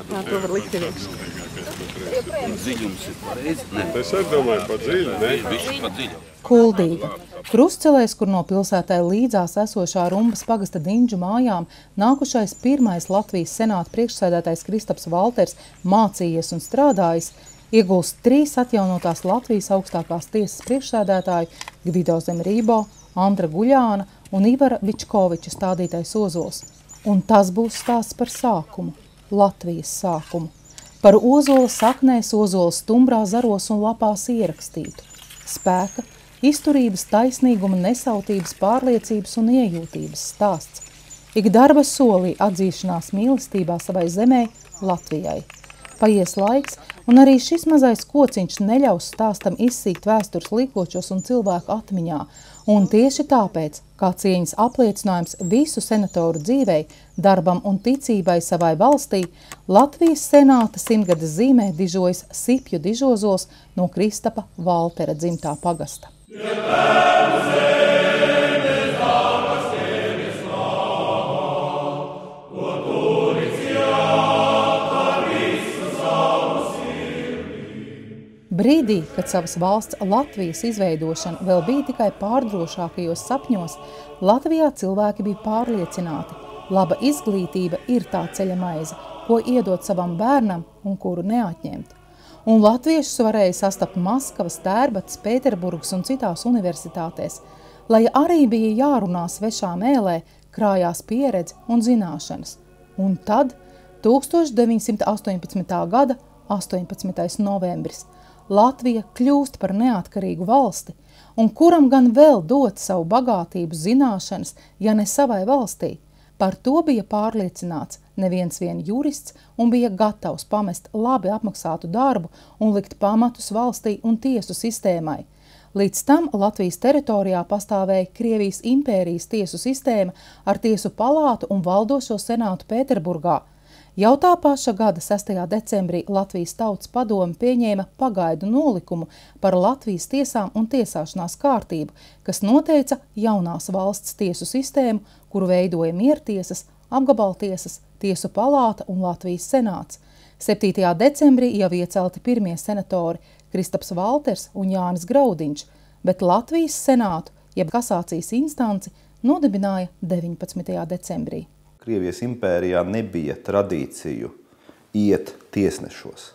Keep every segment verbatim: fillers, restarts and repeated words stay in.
Jā, to var likt iekšā. Dziļums ir pareizi. Es arī domāju par dziļu, ne? Viss par dziļu. Kuldīga. Krustcelēs, kur no pilsētai līdzās esošā Rumbas pagasta Diņģu mājām nākušais pirmais Latvijas senāta priekšsēdētājs Kristaps Valters mācījies un strādājis, iegulst trīs atjaunotās Latvijas augstākās tiesas priekšsēdētāju Gvido Zemrībo, Andra Guļāna un Ivara Vičkoviča stādītais ozols. Un tas būs stāsts par sākumu, Latvijas sākumu. Par ozola saknēs, ozola stumbrā zaros un lapās ierakstītu. Spēka, izturības, taisnīguma, nesautības, pārliecības un iejūtības stāsts. Ik darba solī atzīšanās mīlestībā savai zemē, Latvijai. Paies laiks, un arī šis mazais kociņš neļaus stāstam izsīkt vēstures līkočos un cilvēku atmiņā. Un tieši tāpēc, kā cieņas apliecinājums visu senatoru dzīvei, darbam un ticībai savai valstī, Latvijas senāta simtgades zīmē dižojas Sipju dižozols no Kristapa Valtera dzimtā pagasta. Brīdī, kad savas valsts Latvijas izveidošana vēl bija tikai pārdrošākajos sapņos, Latvijā cilvēki bija pārliecināti. Laba izglītība ir tā ceļa maize, ko iedot savam bērnam un kuru neatņemt. Un latviešus varēja sastapt Maskavas, Tērbatas, Pēterburgas un citās universitātēs. Lai arī bija jārunā svešā mēlē, krājās pieredze un zināšanas. Un tad tūkstoš deviņsimt astoņpadsmitā gada astoņpadsmitais novembris. Latvija kļūst par neatkarīgu valsti, un kuram gan vēl dot savu bagātību zināšanas, ja ne savai valstī. Par to bija pārliecināts neviens vien jurists un bija gatavs pamest labi apmaksātu darbu un likt pamatus valstī un tiesu sistēmai. Līdz tam Latvijas teritorijā pastāvēja Krievijas impērijas tiesu sistēma ar tiesu palātu un valdošo senātu Pēterburgā. Jau tā paša gada sestajā decembrī Latvijas Tautas padome pieņēma pagaidu nolikumu par Latvijas tiesām un tiesāšanās kārtību, kas noteica jaunās valsts tiesu sistēmu, kuru veidoja miertiesas, apgabaltiesas, tiesu palāta un Latvijas senāts. septītajā decembrī jau iecelti pirmie senatori Kristaps Valters un Jānis Graudiņš, bet Latvijas senātu, jeb kasācijas instanci, nodibināja deviņpadsmitajā decembrī. Krievijas impērijā nebija tradīciju iet tiesnešos.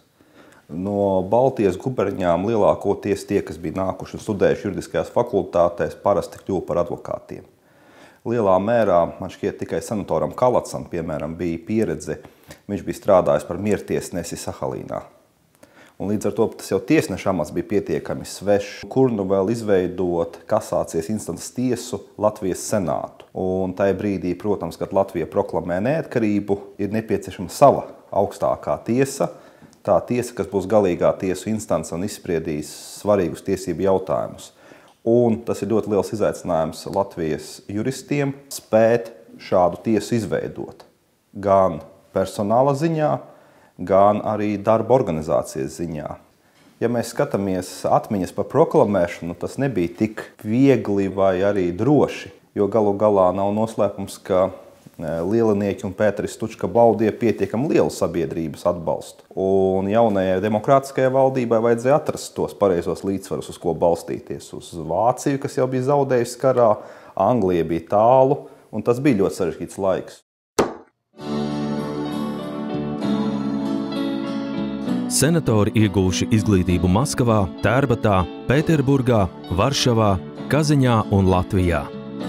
No Baltijas guberņām lielākoties tie, kas bija nākuši un studējuši juridiskajās fakultātēs, parasti kļuva par advokātiem. Lielā mērā, man šķiet, tikai senatoram Kalacam, piemēram, bija pieredze, viņš bija strādājis par miertiesnesi Sahalīnā. Un līdz ar to tas jau tiesneša amats bija pietiekami svešs, kur nu vēl izveidot kasācijas instances tiesu Latvijas senātu. Un tajā brīdī, protams, kad Latvija proklamē neatkarību, ir nepieciešama sava augstākā tiesa, tā tiesa, kas būs galīgā tiesu instance un izspriedīs svarīgus tiesību jautājumus. Un tas ir ļoti liels izaicinājums Latvijas juristiem spēt šādu tiesu izveidot. Gan personāla ziņā, gan arī darba organizācijas ziņā. Ja mēs skatāmies atmiņas par proklamēšanu, tas nebija tik viegli vai arī droši, jo galu galā nav noslēpums, ka Lielinieki un Pēteris Stučka baudīja pietiekami lielu sabiedrības atbalstu. Un jaunajai demokrātiskajai valdībai vajadzēja atrast tos pareizos līdzsvarus, uz ko balstīties. Uz Vāciju, kas jau bija zaudējusi karā, Anglija bija tālu, un tas bija ļoti sarežģīts laiks. Senatori ieguvuši izglītību Maskavā, Tērbatā, Pēterburgā, Varšavā, Kaziņā un Latvijā.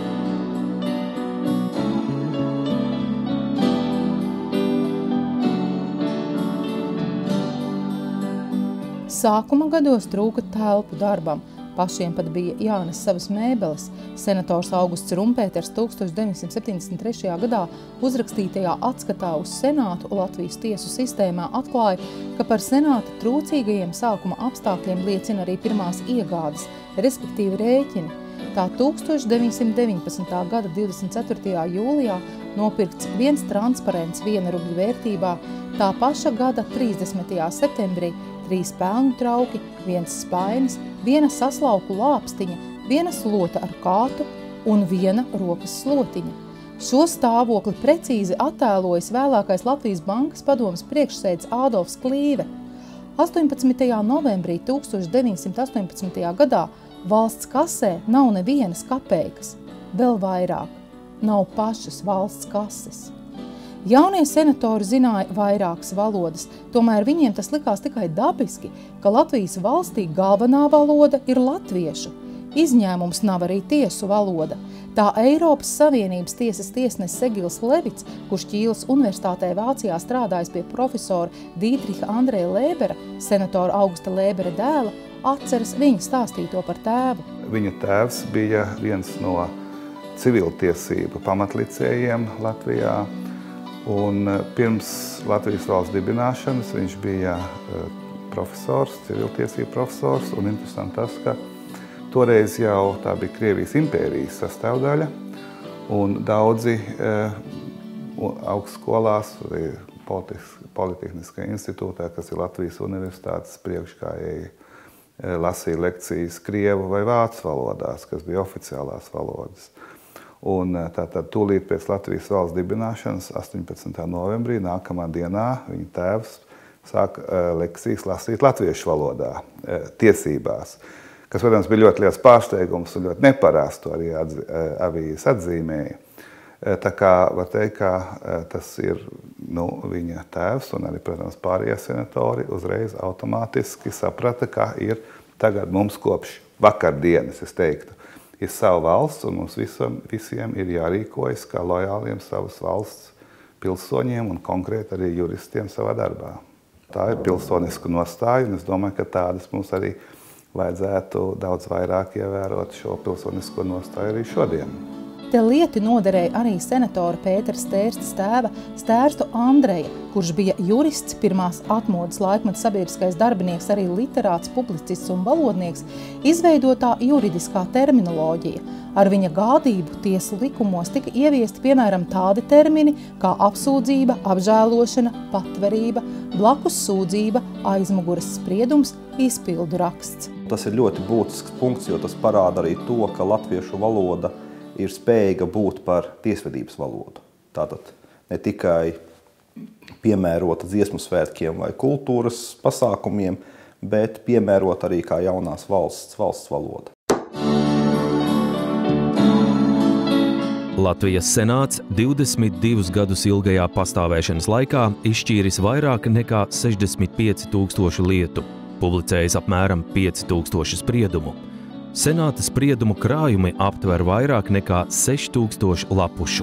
Sākuma gados trūka telpu darbam. Pašiem pat bija jānes savas mēbeles. Senators Augusts Rumpēters tūkstoš deviņsimt septiņdesmit trešajā gadā uzrakstītajā atskatā uz senātu Latvijas tiesu sistēmā atklāja, ka par senāta trūcīgajiem sākuma apstākļiem liecina arī pirmās iegādes, respektīvi rēķini. Tā tūkstoš deviņsimt deviņpadsmitā gada divdesmit ceturtajā jūlijā nopirkts viens transparents viena rubļa vērtībā, tā paša gada trīsdesmitajā septembrī trīs pelnu trauki, viens spainis, viena saslauku lāpstiņa, viena slota ar kātu un viena rokas slotiņa. Šo stāvokli precīzi attēlojas vēlākais Latvijas Bankas padomes priekšsēdis Ādolfs Klīve. astoņpadsmitajā novembrī tūkstoš deviņsimt astoņpadsmitajā gadā valsts kasē nav nevienas kapeikas, vēl vairāk nav pašas valsts kases. Jaunie senatori zināja vairākas valodas, tomēr viņiem tas likās tikai dabiski, ka Latvijas valstī galvenā valoda ir latviešu. Izņēmums nav arī tiesu valoda. Tā Eiropas Savienības tiesas tiesnesis Egils Levits, kurš Ķīles universitātē Vācijā strādājis pie profesora Dītriha Andreja Lēbera, senatora Augusta Lēbera dēla, atceras viņa stāstīto par tēvu. Viņa tēvs bija viens no civiltiesību pamatlicējiem Latvijā, un pirms Latvijas valsts dibināšanas viņš bija profesors, civiltiesību profesors, un interesanti tas, ka toreiz jau tā bija Krievijas impērijas sastāvdaļa, un daudzi e, augstskolās, Politehniskajā institūtā, kas ir Latvijas universitātes priekšgājēji, e, lasīja lekcijas krievu vai vācu valodās, kas bija oficiālās valodas. Un tātad tūlīt pēc Latvijas valsts dibināšanas, astoņpadsmitā novembrī, nākamā dienā, viņa tēvs sāka e, lekcijas lasīt latviešu valodā, e, tiesībās. Kas, protams, bija ļoti liels pārsteigums un ļoti neparasts, to arī avīzes atzīmēja. Tā kā var teikt, ka tas ir nu, viņa tēvs un arī, protams, pārējie senatori uzreiz automātiski saprata, ka ir tagad mums kopš vakardienas, es teiktu, ir sava valsts un mums visam, visiem ir jārīkojas kā lojāliem savas valsts pilsoņiem un konkrēti arī juristiem savā darbā. Tā ir pilsoniska nostāja un es domāju, ka tādas mums arī vajadzētu daudz vairāk ievērot šo pilsonisko nostāju arī šodien. Te lieti noderēja arī senatora Pētera Stērstes tēva Stērstu Andreja, kurš bija jurists, pirmās atmodas laikmeta sabiedriskais darbinieks, arī literāts, publicists un valodnieks, izveidotā juridiskā terminoloģija. Ar viņa gādību tiesu likumos tika ieviesti piemēram tādi termini kā apsūdzība, apžēlošana, patverība, blakus sūdzība, aizmuguras spriedums, izpildu raksts. Tas ir ļoti būtisks punkts, jo tas parāda arī to, ka latviešu valoda ir spējīga būt par tiesvedības valodu. Tātad ne tikai piemērota dziesmu svētkiem vai kultūras pasākumiem, bet piemērota arī kā jaunās valsts, valsts valoda. Latvijas senāts divdesmit divus gadus ilgajā pastāvēšanas laikā izšķīris vairāk nekā sešdesmit pieci tūkstoši lietu, publicējis apmēram pieci tūkstoši spriedumu. Senāta spriedumu krājumi aptver vairāk nekā seši tūkstoši lapušu.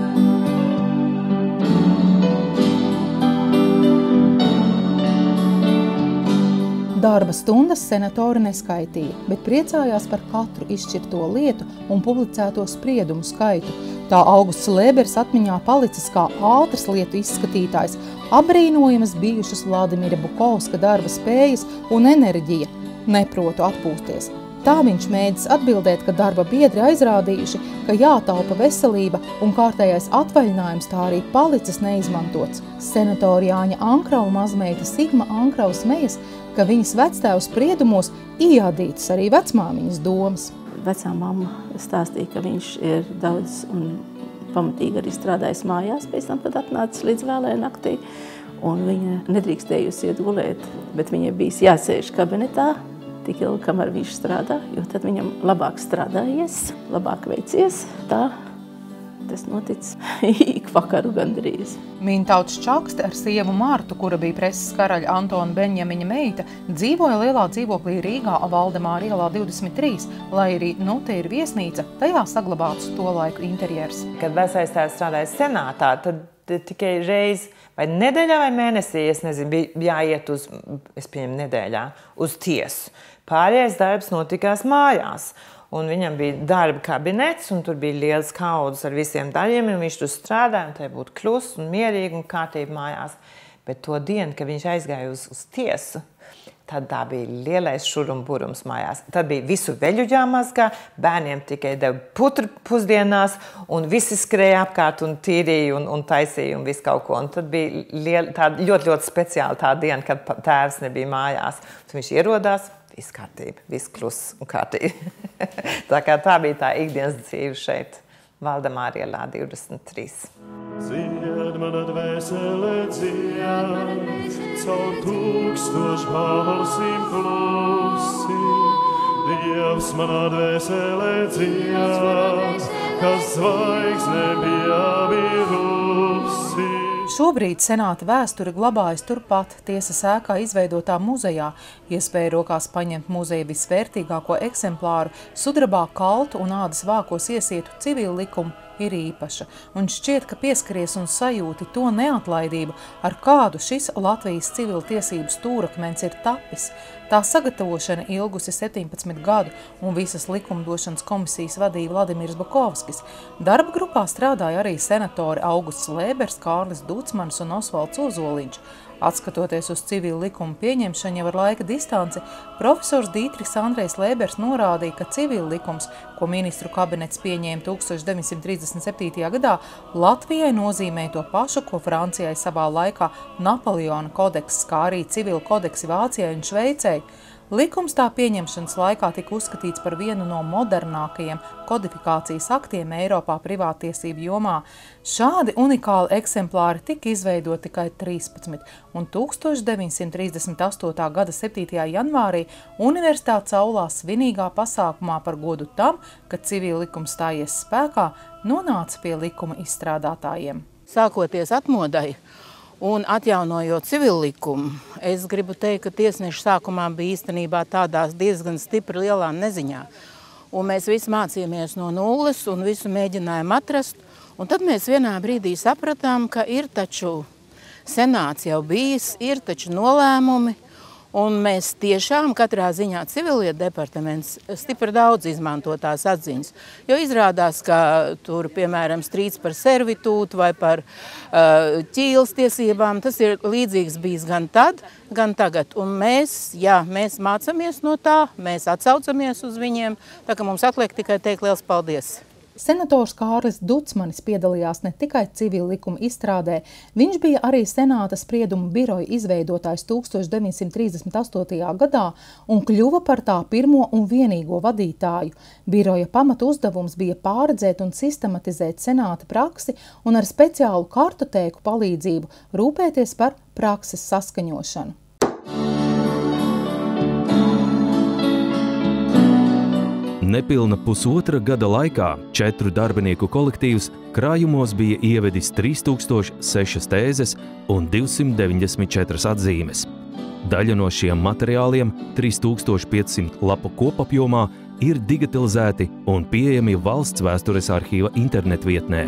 Darba stundas senatori neskaitīja, bet priecājās par katru izšķirto lietu un publicēto spriedumu skaitu. Tā Augusts Lēbers atmiņā palicis kā ātras lietu izskatītājs, abrīnojamas bijušas Vladimira Bukovska darba spējas un enerģija, neprotu atpūsties. Tā viņš mēģis atbildēt, ka darba biedri aizrādījuši, ka jātaupa veselība un kārtējais atvaļinājums tā arī palicis neizmantots. Senatora Jāņa Ankrava mazmeita Sigma Ankrava smejas, ka viņas vectēvu spriedumos iadītas arī vecmāmiņas domas. Vecā mamma stāstīja, ka viņš ir daudz un pamatīgi arī strādājis mājās pēc tam, kad atnācis līdz vēlē naktī. Un viņa nedrīkstējusi iet gulēt, bet viņai bijis jāsēž kabinetā tik ilgi, kamēr viņš strādā, jo tad viņam labāk strādājies, labāk veicies. Tā tas notic ik vakaru gandrīz. Mintauts Čakste ar sievu Martu, kura bija preses karaļa Antona Beņjamiņa meita, dzīvoja lielā dzīvoklī Rīgā Valdemāra ielā divdesmit trīs, lai arī nu te ir viesnīca, tajā saglabāts to laiku interjers. Kad vecais tēvs strādāja senātā, tad tikai reiz vai nedēļā vai mēnesī, es nezinu, bija jāiet uz, es pieņemu nedēļā, uz tiesu. Pārējais darbs notikās mājās. Un viņam bija darba kabinets, un tur bija liels kaudzes ar visiem darbiem, un viņš tur strādāja, un tai būtu kluss un mierīgi un kārtība mājās. Bet to dienu, kad viņš aizgāja uz, uz tiesu, tad tā bija lielais šurumburums mājās. Tad bija visu veļu jāmazgā, bērniem tikai deva putru pusdienās, un visi skrēja apkārt un tīrīja un, un taisīja un visu kaut ko. Un tad bija liel, tā, ļoti, ļoti speciāla tā diena, kad tēvs nebija mājās. Tad viņš ierodās. Viss kārtība, viss kluss un kārtība. Tā kā tā bija tā ikdienas dzīve šeit Valdemāra ielā divdesmit trīs. Dzied mana dvēsele, dzied, caur tūkstošu balsīm klusi. Dievs manā dvēsele dzied, kas zvaigzne bija birusi. Šobrīd senāta vēsture glabājas turpat tiesas ēkā izveidotā muzejā. Iespēja rokās paņemt muzeja visvērtīgāko eksemplāru, sudrabā kaltu un ādas vākos iesietu civilu likumu ir īpaša, un šķiet, ka pieskaries un sajūti to neatlaidību, ar kādu šis Latvijas civil tiesību stūrakmens ir tapis. Tā sagatavošana ilgusi septiņpadsmit gadu, un visas likumdošanas komisijas vadīja Vladimirs Bukovskis. Darba grupā strādāja arī senatori Augusts Lēbers, Kārlis Ducmans un Osvalds Ozoliņš. Atskatoties uz civilu likumu pieņemšanu jau ar laika distanci, profesors Dītriks Andrejs Lēbers norādīja, ka civilu likums, ko ministru kabinets pieņēma tūkstoš deviņsimt trīsdesmit septītajā gadā, Latvijai nozīmē to pašu, ko Francijai savā laikā Napoleona kodeks, kā arī civilu kodeksi Vācijai un Šveicei. Likums tā pieņemšanas laikā tika uzskatīts par vienu no modernākajiem kodifikācijas aktiem Eiropā privātiesību jomā. Šādi unikāli eksemplāri tika izveidoti tikai trīspadsmit, un tūkstoš deviņsimt trīsdesmit astotā gada septītajā janvārī Universitātes aulā svinīgā pasākumā par godu tam, ka civila likums stājies spēkā, nonāca pie likuma izstrādātājiem. Sākoties atmodai un atjaunojot civilu likumu, es gribu teikt, ka tiesneši sākumā bija īstenībā tādās diezgan stipri lielā neziņā. Un mēs visi mācījāmies no nulles un visu mēģinājām atrast. Un tad mēs vienā brīdī sapratām, ka ir taču senāts jau bijis, ir taču nolēmumi. Un mēs tiešām katrā ziņā civilietu departaments stipri daudz izmanto tās atziņas. Jo izrādās, ka tur, piemēram, strīds par servitūtu vai par uh, ķīles tiesībām, tas ir līdzīgs bijis gan tad, gan tagad. Un mēs, jā, mēs mācamies no tā, mēs atsaucamies uz viņiem, tā ka mums atliek tikai teikt liels paldies. Senators Kārlis Ducmanis piedalījās ne tikai civila likuma izstrādē, viņš bija arī senāta spriedumu biroja izveidotājs tūkstoš deviņsimt trīsdesmit astotajā gadā un kļuva par tā pirmo un vienīgo vadītāju. Biroja pamata uzdevums bija pārredzēt un sistematizēt senāta praksi un ar speciālu kartotēku palīdzību rūpēties par prakses saskaņošanu. Nepilna pusotra gada laikā četru darbinieku kolektīvs krājumos bija ievedis trīs tūkstoši sešas tēzes un divsimt deviņdesmit četras atzīmes. Daļa no šiem materiāliem, trīs tūkstoši piecsimt lapu kopapjomā, ir digitalizēti un pieejami Valsts vēstures arhīva internetvietnē.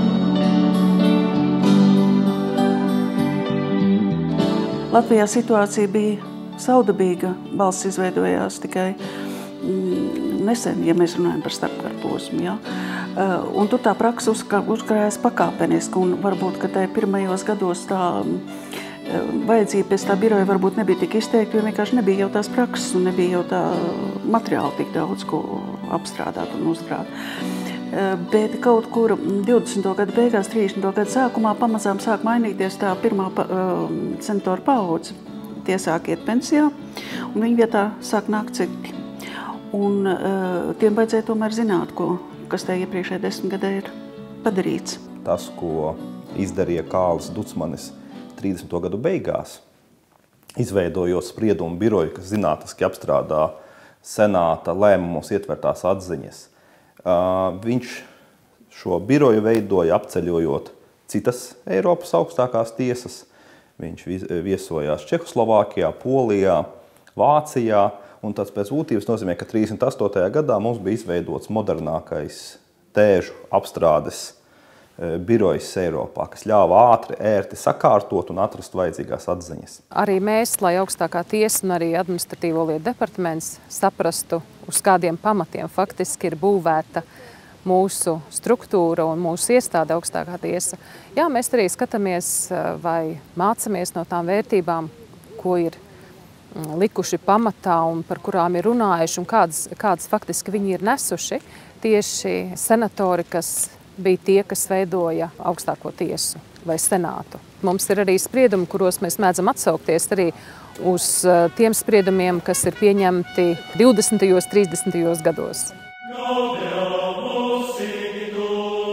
Latvijā situācija bija saudabīga, valsts izveidojās tikai nesen, ja mēs runājam par starpkaru posmu. Ja? Un tur tā praksa uzkrājās pakāpeniski, un varbūt, ka tai pirmajos gados tā vajadzība pēc tā biroja varbūt nebija tik izteikta, jo vienkārši nebija jau tās prakses un nebija jau tā materiāla tik daudz, ko apstrādāt un uzkrāt. Bet kaut kur divdesmito gadu beigās, trīsdesmito gadu sākumā pamazām sāk mainīties tā pirmā senatora paudze. Tie sāk iet pensijā, un viņa vietā sāk nākt citi. Un uh, tiem vajadzēja tomēr zināt, ko, kas te iepriekšējā desmitgadē ir padarīts. Tas, ko izdarīja Kārlis Ducmanis trīsdesmito gadu beigās, izveidojot spriedumu biroju, kas zinātniski apstrādā senāta lēmumos ietvertās atziņas. Uh, viņš šo biroju veidoja apceļojot citas Eiropas augstākās tiesas. Viņš viesojās Čehoslovākijā, Polijā, Vācijā. Un tas pēc būtības nozīmē, ka trīsdesmit astotajā gadā mums bija izveidots modernākais tēžu apstrādes birojs Eiropā, kas ļāva ātri, ērti sakārtot un atrast vajadzīgās atziņas. Arī mēs, lai augstākā tiesa un arī administratīvo lietu departaments saprastu, uz kādiem pamatiem faktiski ir būvēta mūsu struktūra un mūsu iestāde augstākā tiesa. Jā, mēs arī skatāmies vai mācamies no tām vērtībām, ko ir likuši pamatā un par kurām ir runājuši un kādas, kādas faktiski viņi ir nesuši tieši senatori, kas bija tie, kas veidoja augstāko tiesu vai senātu. Mums ir arī spriedumi, kuros mēs mēdzam atsaukties arī uz tiem spriedumiem, kas ir pieņemti divdesmitajos, trīsdesmitajos gados.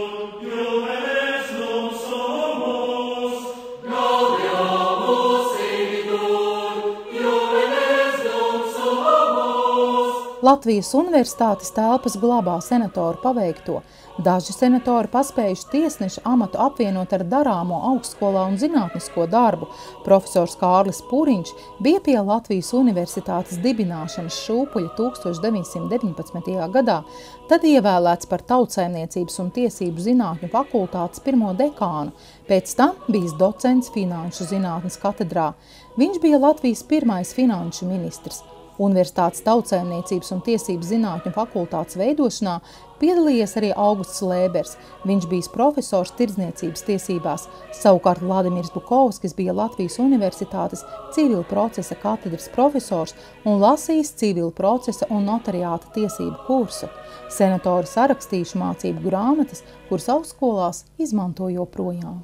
Latvijas Universitātes telpas glabā senatoru paveikto. Daži senatori paspējuši tiesneša amatu apvienot ar darāmo augstskolā un zinātnisko darbu. Profesors Kārlis Puriņš bija pie Latvijas Universitātes dibināšanas šūpuļa tūkstoš deviņsimt deviņpadsmitajā gadā, tad ievēlēts par tautsaimniecības un tiesību zinātņu fakultātes pirmo dekānu, pēc tam bijis docents finanšu zinātnes katedrā. Viņš bija Latvijas pirmais finanšu ministrs. Universitātes tautsaimniecības un tiesību zinātņu fakultātes veidošanā piedalījies arī Augusts Lēbers. Viņš bijis profesors tirdzniecības tiesībās. Savukārt Vladimirs Bukovskis bija Latvijas Universitātes civila procesa katedras profesors un lasījis civila procesa un notariāta tiesību kursu. Senatori sarakstījuši mācību grāmatas, kuras augstskolās izmanto joprojām.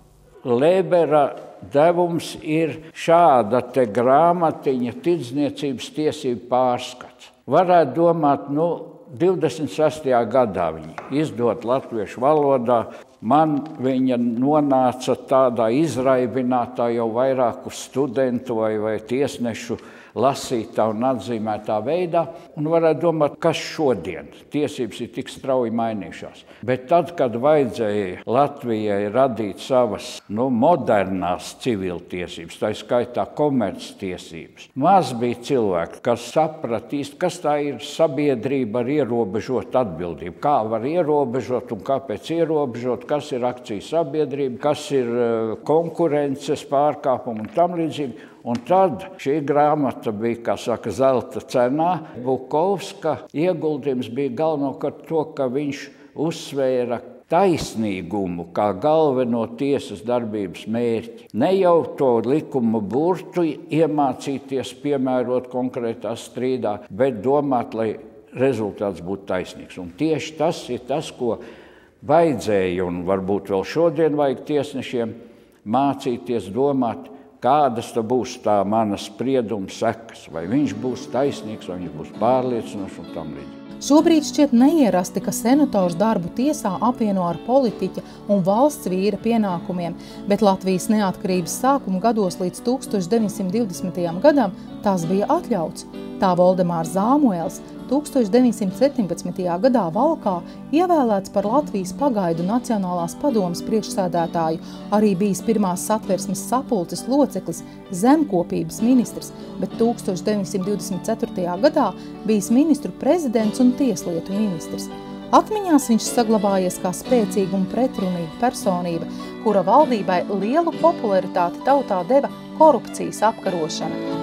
Lēbera devums ir šāda te grāmatiņa tirdzniecības tiesību pārskats. Varētu domāt, nu, divdesmit sestajā gadā viņi izdot latviešu valodā. Man viņa nonāca tādā izraibinātā jau vairāku studentu vai, vai tiesnešu lasītā un atzīmētā veidā. Un varētu domāt, kas šodien tiesības ir tik strauji mainījušās. Bet tad, kad vajadzēja Latvijai radīt savas nu, modernās civiltiesības, tā skaitā komerctiesības, maz bija cilvēki, kas sapratīst, kas tā ir sabiedrība ar ierobežotu atbildību. Kā var ierobežot un kāpēc ierobežot, kas ir akciju sabiedrība, kas ir konkurences pārkāpumi un tam līdzīgi. Un tad šī grāmata bija, kā saka, zelta cenā. Bukovska ieguldījums bija galvenokārt to, ka viņš uzsvēra taisnīgumu kā galveno tiesas darbības mērķi. Ne jau to likuma burtu iemācīties piemērot konkrētā strīdā, bet domāt, lai rezultāts būtu taisnīgs. Un tieši tas ir tas, ko vajadzēja, un varbūt vēl šodien vajag tiesnešiem mācīties domāt, kādas tā būs tā mana sprieduma sekas, vai viņš būs taisnīgs, vai viņš būs pārliecinošs un tam līdzīgi. Šobrīd šķiet neierasti, ka senators darbu tiesā apvieno ar politiķa un valsts vīra pienākumiem, bet Latvijas neatkarības sākuma gados līdz tūkstoš deviņsimt divdesmitajam gadam tas bija atļauts. Tā Voldemārs Zāmuēls tūkstoš deviņsimt septiņpadsmitajā gadā Valkā ievēlēts par Latvijas pagaidu Nacionālās padomes priekšsēdētāju, arī bijis pirmās satversmes sapulces loceklis, zemkopības ministrs, bet tūkstoš deviņsimt divdesmit ceturtajā gadā bijis ministru prezidents un tieslietu ministrs. Atmiņās viņš saglabājies kā spēcīga un pretrunīga personība, kura valdībai lielu popularitāti tautā deva korupcijas apkarošana.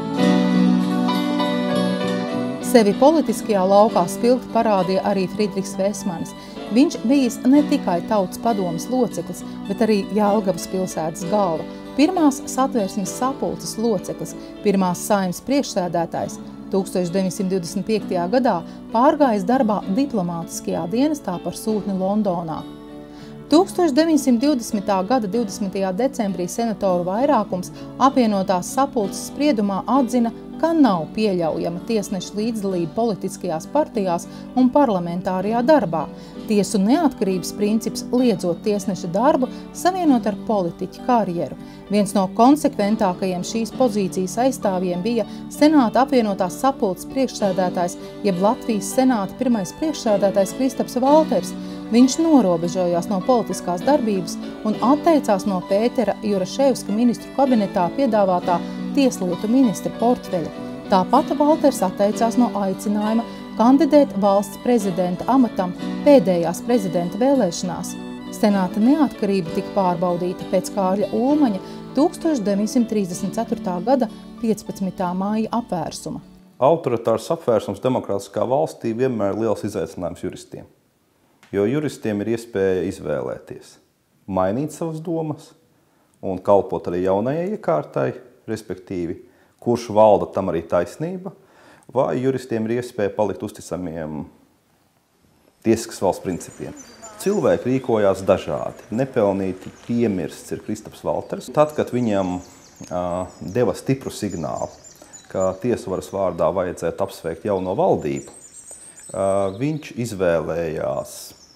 Sevi politiskajā laukā spilgti parādīja arī Friedrichs Vesmanis. Viņš bijis ne tikai tautas padomes loceklis, bet arī Jelgavas pilsētas galva, pirmās satversmes sapulces loceklis, pirmās saeimas priekšsēdētājs. tūkstoš deviņsimt divdesmit piektajā gadā pārgājis darbā diplomātiskajā dienestā par sūtni Londonā. tūkstoš deviņsimt divdesmitā gada divdesmitajā decembrī senatoru vairākums apvienotās sapulces spriedumā atzina, ka nav pieļaujama tiesnešu līdzdalība politiskajās partijās un parlamentārajā darbā. Tiesu neatkarības princips liedzot tiesneša darbu savienot ar politiķu karjeru. Viens no konsekventākajiem šīs pozīcijas aizstāvjiem bija Senāta apvienotās sapulces priekšsēdētājs, jeb Latvijas Senāta pirmais priekšsēdētājs Kristaps Valters. Viņš norobežojās no politiskās darbības un atteicās no Pētera Juraševska ministru kabinetā piedāvātā tieslietu ministra portfeļa. Tāpat Valters atteicās no aicinājuma kandidēt valsts prezidenta amatam pēdējās prezidenta vēlēšanās. Senāta neatkarība tika pārbaudīta pēc Kārļa Ulmaņa tūkstoš deviņsimt trīsdesmit ceturtā gada piecpadsmitā māja apvērsuma. Autoritārs apvērsums demokrātiskā valstī vienmēr ir liels izaicinājums juristiem, jo juristiem ir iespēja izvēlēties, mainīt savas domas un kalpot arī jaunajai iekārtai, respektīvi, kurš valda tam arī taisnība, vai juristiem ir iespēja palikt uzticamiem tiesiskas valsts principiem. Cilvēki rīkojās dažādi. Nepelnīti piemirsts ir Kristaps Valters. Tad, kad viņam uh, deva stipru signālu, ka tiesvaras vārdā vajadzētu apsveikt jauno valdību, uh, viņš izvēlējās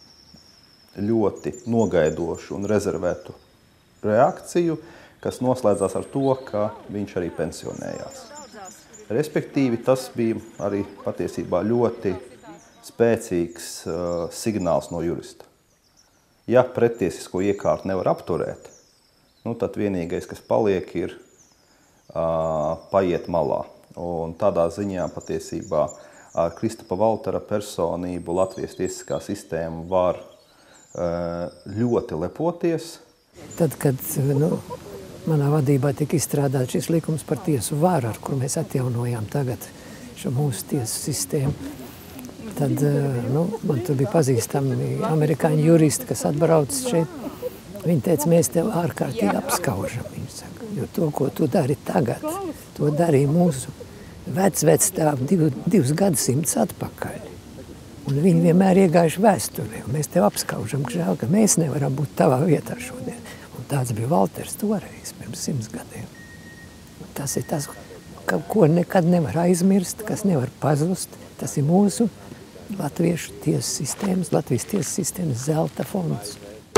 ļoti nogaidošu un rezervētu reakciju, kas noslēdzās ar to, ka viņš arī pensionējās. Respektīvi, tas bija arī patiesībā ļoti spēcīgs uh, signāls no jurista. Ja prettiesisko iekārtu nevar apturēt, nu, tad vienīgais, kas paliek, ir uh, paiet malā. Un tādā ziņā patiesībā ar Kristapa Valtera personību Latvijas tiesiskā sistēma var uh, ļoti lepoties. Tad, kad nu, manā vadībā tika izstrādāts šis likums par tiesu varu, ar kur mēs atjaunojām tagad šo mūsu tiesu sistēmu, tad nu, man tur bija pazīstami amerikāņu juristi, kas atbrauc šeit. Viņi teica, mēs tev ārkārtīgi apskaužam. Viņi saka, jo to, ko tu dari tagad, to darīja mūsu vec-vectāvi div, divus gadsimtus atpakaļ. Un viņi vienmēr iegājuši vēsturē. Un mēs tev apskaužam, ka žēl, ka mēs nevaram būt tavā vietā šodien. Un tāds bija Valters toreiz, pirms simts gadiem. Un tas ir tas, ka, ko nekad nevar aizmirst, kas nevar pazust. Tas ir mūsu Latviešu tiesas sistēmas, Latvijas tiesas sistēmas zelta fonds.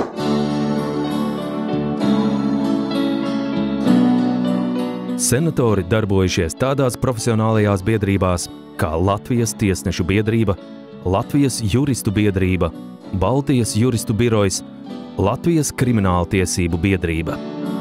Senatori darbojušies tādās profesionālajās biedrībās kā Latvijas tiesnešu biedrība, Latvijas juristu biedrība, Baltijas juristu birojs, Latvijas krimināltiesību biedrība.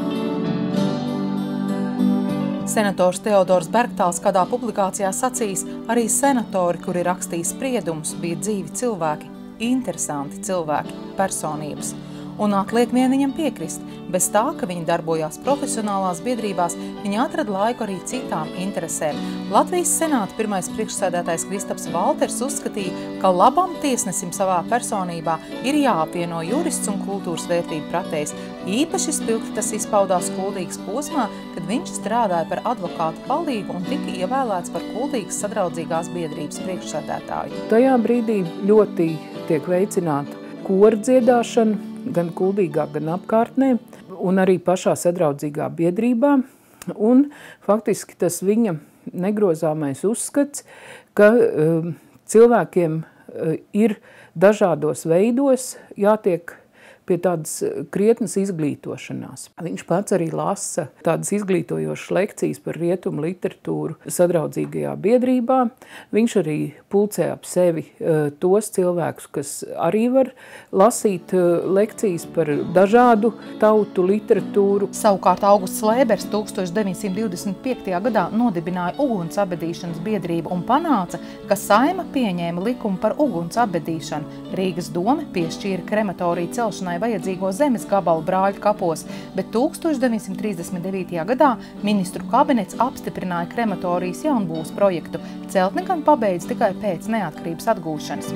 Senators Teodors Bergtāls kādā publikācijā sacīs, arī senatori, kuri rakstīja spriedumus, bija dzīvi cilvēki, interesanti cilvēki, personības. Un atliek vien viņam piekrist. Bez tā, ka viņi darbojās profesionālās biedrībās, viņi atrada laiku arī citām interesēm. Latvijas senāta pirmais priekšsēdētājs Kristaps Valters uzskatīja, ka labam tiesnesim savā personībā ir jāapvieno jurists un kultūras vērtību pratējs. Īpaši spilgti tas izpaudās Kuldīgas posmā, kad viņš strādāja par advokātu palīgu un tika ievēlēts par Kuldīgas sadraudzīgās biedrības priekšsēdētāju. Tajā brīdī ļoti tiek veicināta koru dziedāšana, gan Kuldīgā, gan apkārtnē, un arī pašā sadraudzīgā biedrībā. Un faktiski tas viņa negrozāmais uzskats, ka uh, cilvēkiem uh, ir dažādos veidos jātiek pie tādas krietnas izglītošanās. Viņš pats arī lasa tādas izglītojošas lekcijas par rietumu literatūru sadraudzīgajā biedrībā. Viņš arī pulcē ap sevi uh, tos cilvēkus, kas arī var lasīt uh, lekcijas par dažādu tautu literatūru. Savukārt Augusts Lēbers tūkstoš deviņsimt divdesmit piektajā gadā nodibināja uguns abedīšanas biedrību un panāca, ka Saeima pieņēma likumu par uguns abedīšanu. Rīgas doma piešķīra krematoriju celšanai vajadzīgo zemes gabalu Brāļu kapos, bet tūkstoš deviņsimt trīsdesmit devītajā gadā ministru kabinets apstiprināja krematorijas jaunbūves projektu. Celtni gan pabeidz tikai pēc neatkarības atgūšanas.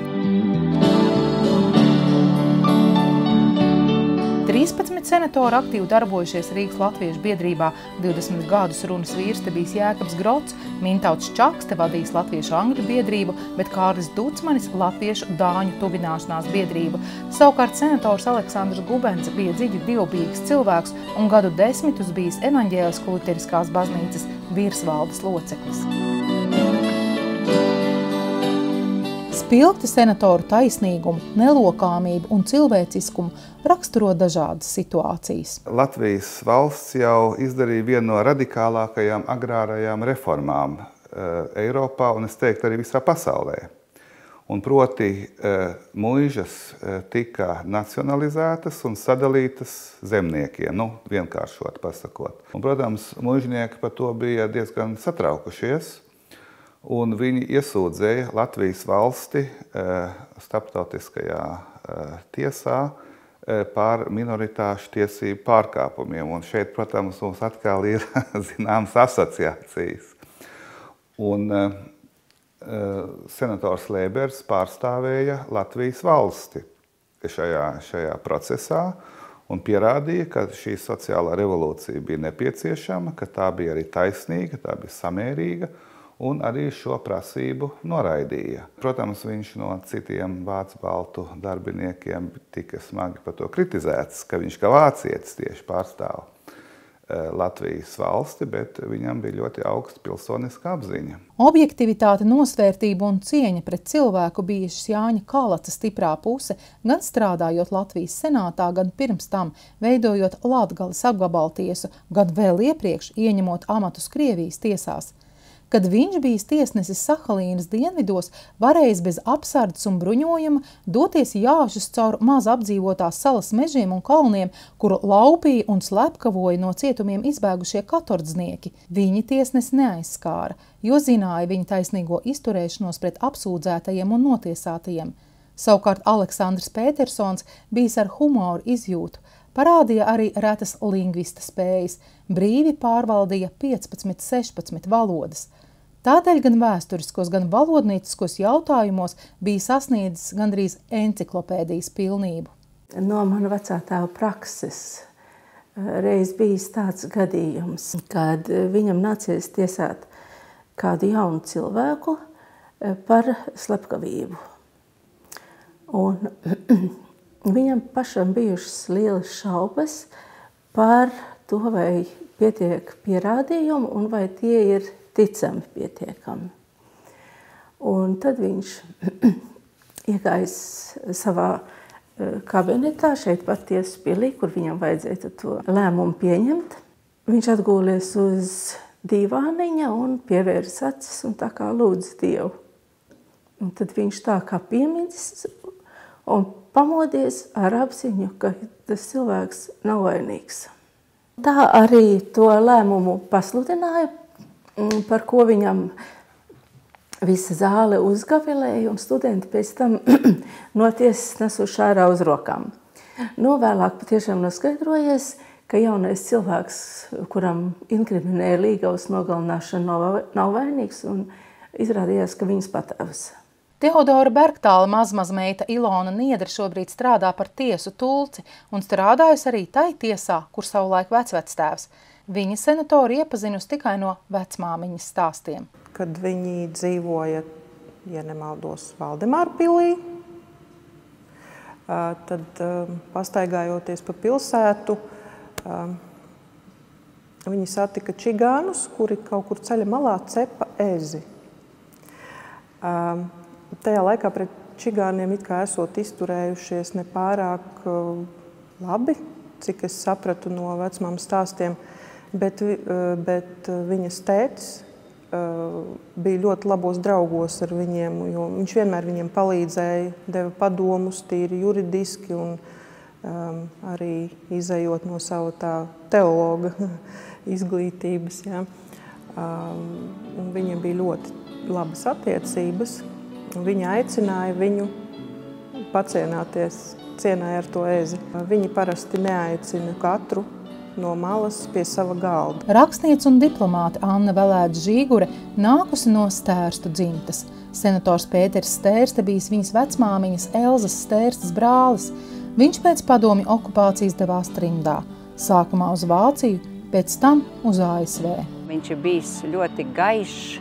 trīspadsmit senatori aktīvi darbojušies Rīgas Latviešu biedrībā. divdesmit gadus runas vīrs te bijis Jēkabs Grots, Mintauts Čaks te vadījis Latviešu angļu biedrību, bet Kārlis Ducmanis Latviešu dāņu tuvināšanās biedrību. Savukārt senators Aleksandrs Gubens bija dziļi dievbijīgs cilvēks un gadu desmitus bijis evaņģēlisko luteriskās baznīcas virsvaldes loceklis. Spilgti senatoru taisnīgumu, nelokāmību un cilvēciskumu raksturo dažādas situācijas. Latvijas valsts jau izdarīja vienu no radikālākajām agrārajām reformām e, Eiropā un es teiktu arī visā pasaulē. Un proti e, muižas e, tika nacionalizētas un sadalītas zemniekiem, nu, vienkāršot pasakot. Un, protams, muižnieki par to bija diezgan satraukušies. Un viņi iesūdzēja Latvijas valsti starptautiskajā tiesā par minoritāšu tiesību pārkāpumiem. Un šeit, protams, mums atkal ir zināmas asociācijas. Un senators Lēbers pārstāvēja Latvijas valsti šajā, šajā procesā un pierādīja, ka šī sociālā revolūcija bija nepieciešama, ka tā bija arī taisnīga, tā bija samērīga, un arī šo prasību noraidīja. Protams, viņš no citiem vācu baltu darbiniekiem tika smagi par to kritizēts, ka viņš kā vācietis tieši pārstāv Latvijas valsti, bet viņam bija ļoti augsta pilsoniska apziņa. Objektivitāte, nosvērtība un cieņa pret cilvēku bijušas Jāņa Kalaca stiprā puse, gan strādājot Latvijas senātā, gan pirms tam veidojot Latgales apgabaltiesu, gan vēl iepriekš ieņemot amatus Krievijas tiesās. Kad viņš bijis tiesnesis Sahalīnas dienvidos, varējis bez apsardzes un bruņojuma doties jāšus caur maz apdzīvotās salas mežiem un kalniem, kuru laupīja un slepkavoja no cietumiem izbēgušie katordznieki. Viņi tiesnesi neaizskāra, jo zināja viņa taisnīgo izturēšanos pret apsūdzētajiem un notiesātajiem. Savukārt Aleksandrs Pētersons bijis ar humoru izjūtu, parādīja arī retas lingvista spējas, brīvi pārvaldīja piecpadsmit sešpadsmit valodas. Tādēļ gan vēsturiskos, gan valodnieciskos jautājumos bija sasniedzis gandrīz enciklopēdijas pilnību. No mana vecā tēva prakses reiz bijis tāds gadījums, kad viņam nācies tiesāt kādu jaunu cilvēku par slepkavību. Un viņam pašam bijušas lielas šaubas par to, vai pietiek pierādījumu un vai tie ir ticami pietiekami. Un tad viņš iegājis savā kabinetā, šeit pat tiesas pilī, kur viņam vajadzēja to lēmumu pieņemt. Viņš atgūlies uz dīvāniņa un pievērs acis un tā kā lūdz Dievu. Un tad viņš tā kā piemidzis un pamodies ar apziņu, ka tas cilvēks nav vainīgs. Tā arī to lēmumu pasludināja, par ko viņam visa zāle uzgavilēja, un studenti pēc tam no tiesas nesuši ārā uz rokām. Nu, vēlāk patiešām noskaidrojies, ka jaunais cilvēks, kuram inkriminēja Līgavas nogalināšanu, nav vainīgs, un izrādījās, ka viņas patēvs. Teodora Bergtāla mazmazmeita Ilona Niedra šobrīd strādā par tiesu tulci un strādājusi arī tai tiesā, kur savulaik vecvectēvs. Viņa senatori iepazinusi tikai no vecmāmiņas stāstiem. Kad viņi dzīvoja, ja nemaldos, Valdemāra pilī, tad pastaigājoties pa pilsētu, viņi satika čigānus, kuri kaut kur ceļa malā cepa ezi. Tajā laikā pret čigāniem it kā esot izturējušies nepārāk labi, cik es sapratu no vecmāmas stāstiem, bet, bet viņas tētis bija ļoti labos draugos ar viņiem, jo viņš vienmēr viņiem palīdzēja, deva padomus tīri juridiski un um, arī izejot no sava tā teologa izglītības. Ja. Um, un viņiem bija ļoti labas attiecības. Viņa aicināja viņu pacienāties cienai ar to ezi. Viņi parasti neaicina katru no malas pie sava galda. Rakstniece un diplomāte Anna Velēta Žīgure nākusi no Stērstu dzimtas. Senators Pēters Stērste bijis viņas vecmāmiņas Elzas Stērstes brālis. Viņš pēc padomju okupācijas devās trimdā. Sākumā uz Vāciju, pēc tam uz A S V. Viņš ir bijis ļoti gaišs,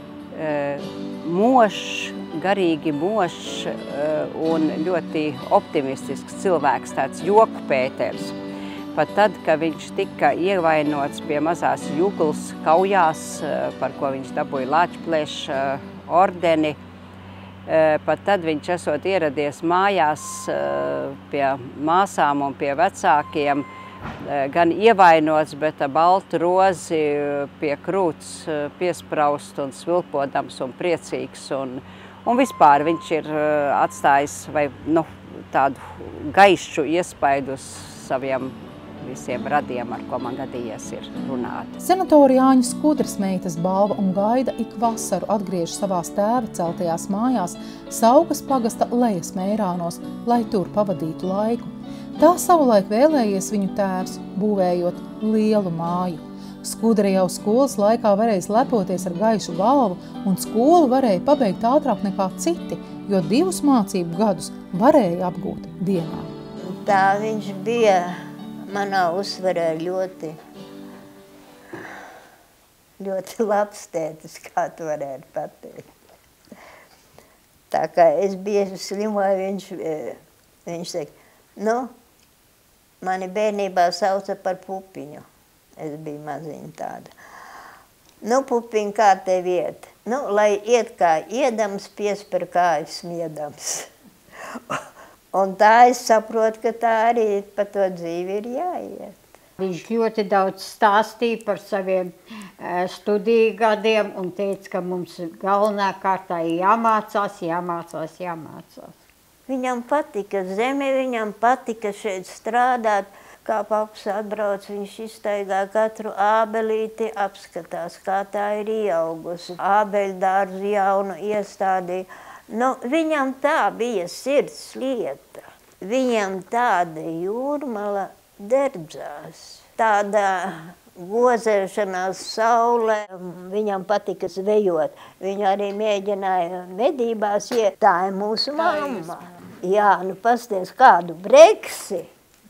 mošs, garīgi mošs un ļoti optimistisks cilvēks, tāds joku Pēters. Pat tad, kad viņš tika ievainots pie mazās Juglas kaujās, par ko viņš dabūja Lāčplēša ordeni, pat tad viņš esot ieradies mājās pie māsām un pie vecākiem, gan ievainots, bet baltu rozi pie krūts piespraust un svilpodams un priecīgs. Un, un vispār viņš ir atstājis vai, nu, tādu gaišu iespaidu uz saviem visiem radiem, ar ko man gadījies ir runāt. Senatori Jāņa Skudras meitas balva un gaida ik vasaru atgriež savās tēva celtajās mājās Saugas pagasta Lejas Meirānos, lai tur pavadītu laiku. Tā savulaik vēlējies viņu tēvs, būvējot lielu māju. Skudra jau skolas laikā varēja lepoties ar gaišu galvu, un skolu varēja pabeigt ātrāk nekā citi, jo divus mācību gadus varēja apgūt dienā. Tā viņš bija manā uzsvarē ļoti, ļoti labs tētis, kā tu varētu pateikt. Tā kā es bieži slimoju, viņš, viņš saka, nu, mani bērnībā sauca par pupiņu. Es biju maziņa tāda. Nu, pupiņ, kā tev iet? Nu, lai iet kā iedams, piesper kāju smiedams. Un tā es saprotu, ka tā arī pa to dzīvi ir jāiet. Viņš ļoti daudz stāstīja par saviem studiju gadiem un teica, ka mums galvenā kārtā ir jāmācās, jāmācās, jāmācās. Viņam patika zeme, viņam patika šeit strādāt. Kā paps atbrauc, viņš iztaigā katru ābelīti, apskatās, kā tā ir ieaugusi. Ābeļdārzu jaunu iestādīja. Nu, viņam tā bija sirds lieta. Viņam tāda jūrmala derdzās. Tāda gozēšanās saulē. Viņam patika zvejot. Viņu arī mēģināja medībās iet. Tā ir mūsu mamma. Jā, nu pasties kādu breksi.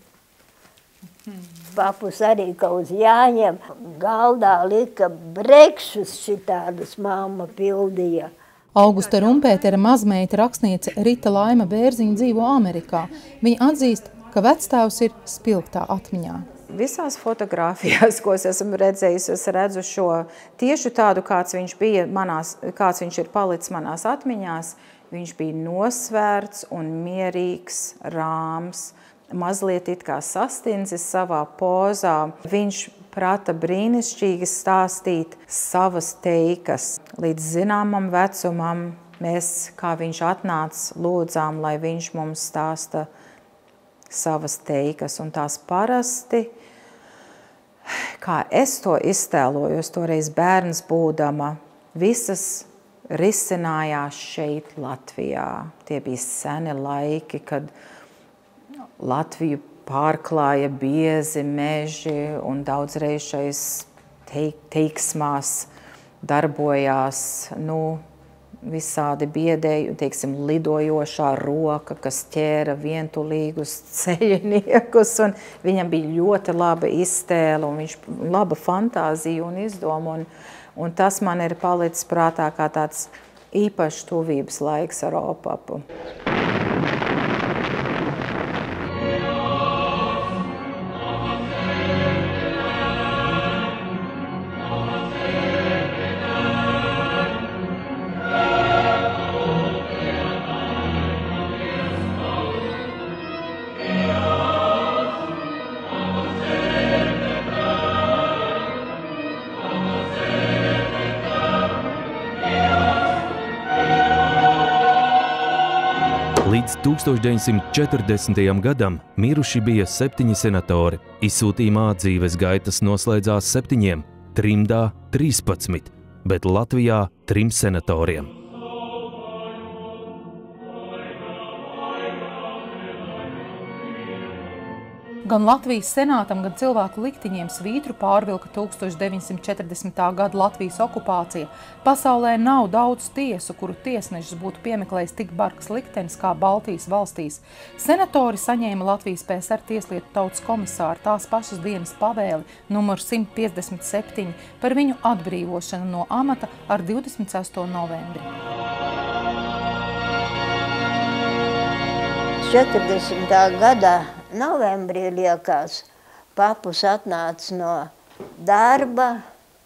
Papus arī kaut uz jāņem. Galdā lika brekšus šitādus mamma pildīja. Augusta Rumpētera mazmeita rakstniece Rita Laima Bērziņa dzīvo Amerikā. Viņa atzīst, ka vectēvs ir spilgtā atmiņā. Visās fotogrāfijās, ko es esmu redzējusi, es redzu šo tieši tādu, kāds viņš bija manās, kāds viņš ir palicis manās atmiņās. Viņš bija nosvērts un mierīgs, rāms, mazliet it kā sastindzis savā pozā. Viņš prata brīnišķīgi stāstīt savas teikas. Līdz zināmam vecumam mēs, kā viņš atnāca, lūdzām, lai viņš mums stāsta savas teikas. Un tās parasti, kā es to iztēlojos, toreiz bērns būdama, visas risinājās šeit Latvijā. Tie bija seni laiki, kad Latviju pārklāja biezi meži un daudzreiz šais teik, teiksmās darbojās nu, visādi biedēji, teiksim, lidojošā roka, kas ķēra vientulīgus ceļniekus. Un viņam bija ļoti laba iztēle un viņš laba fantāzija un izdoma. Un, un tas man ir palicis prātā kā tāds īpašs tuvības laiks ar opapu. Līdz tūkstoš deviņsimt četrdesmitajam gadam miruši bija septiņi senatori. Izsūtījumā dzīves gaitas noslēdzās septiņiem, trimdā trīspadsmit, bet Latvijā trim senatoriem. Gan Latvijas senātam, gan cilvēku liktiņiem svītru pārvilka tūkstoš deviņsimt četrdesmitā gada Latvijas okupācija. Pasaulē nav daudz tiesu, kuru tiesnešus būtu piemeklējis tik bargs liktenis kā Baltijas valstīs. Senatori saņēma Latvijas P S R tieslietu tautas komisāru tās pašas dienas pavēli numur simt piecdesmit septiņi par viņu atbrīvošanu no amata ar divdesmit sesto novembri. četrdesmitā gadā novembrī, liekas, papus atnāca no darba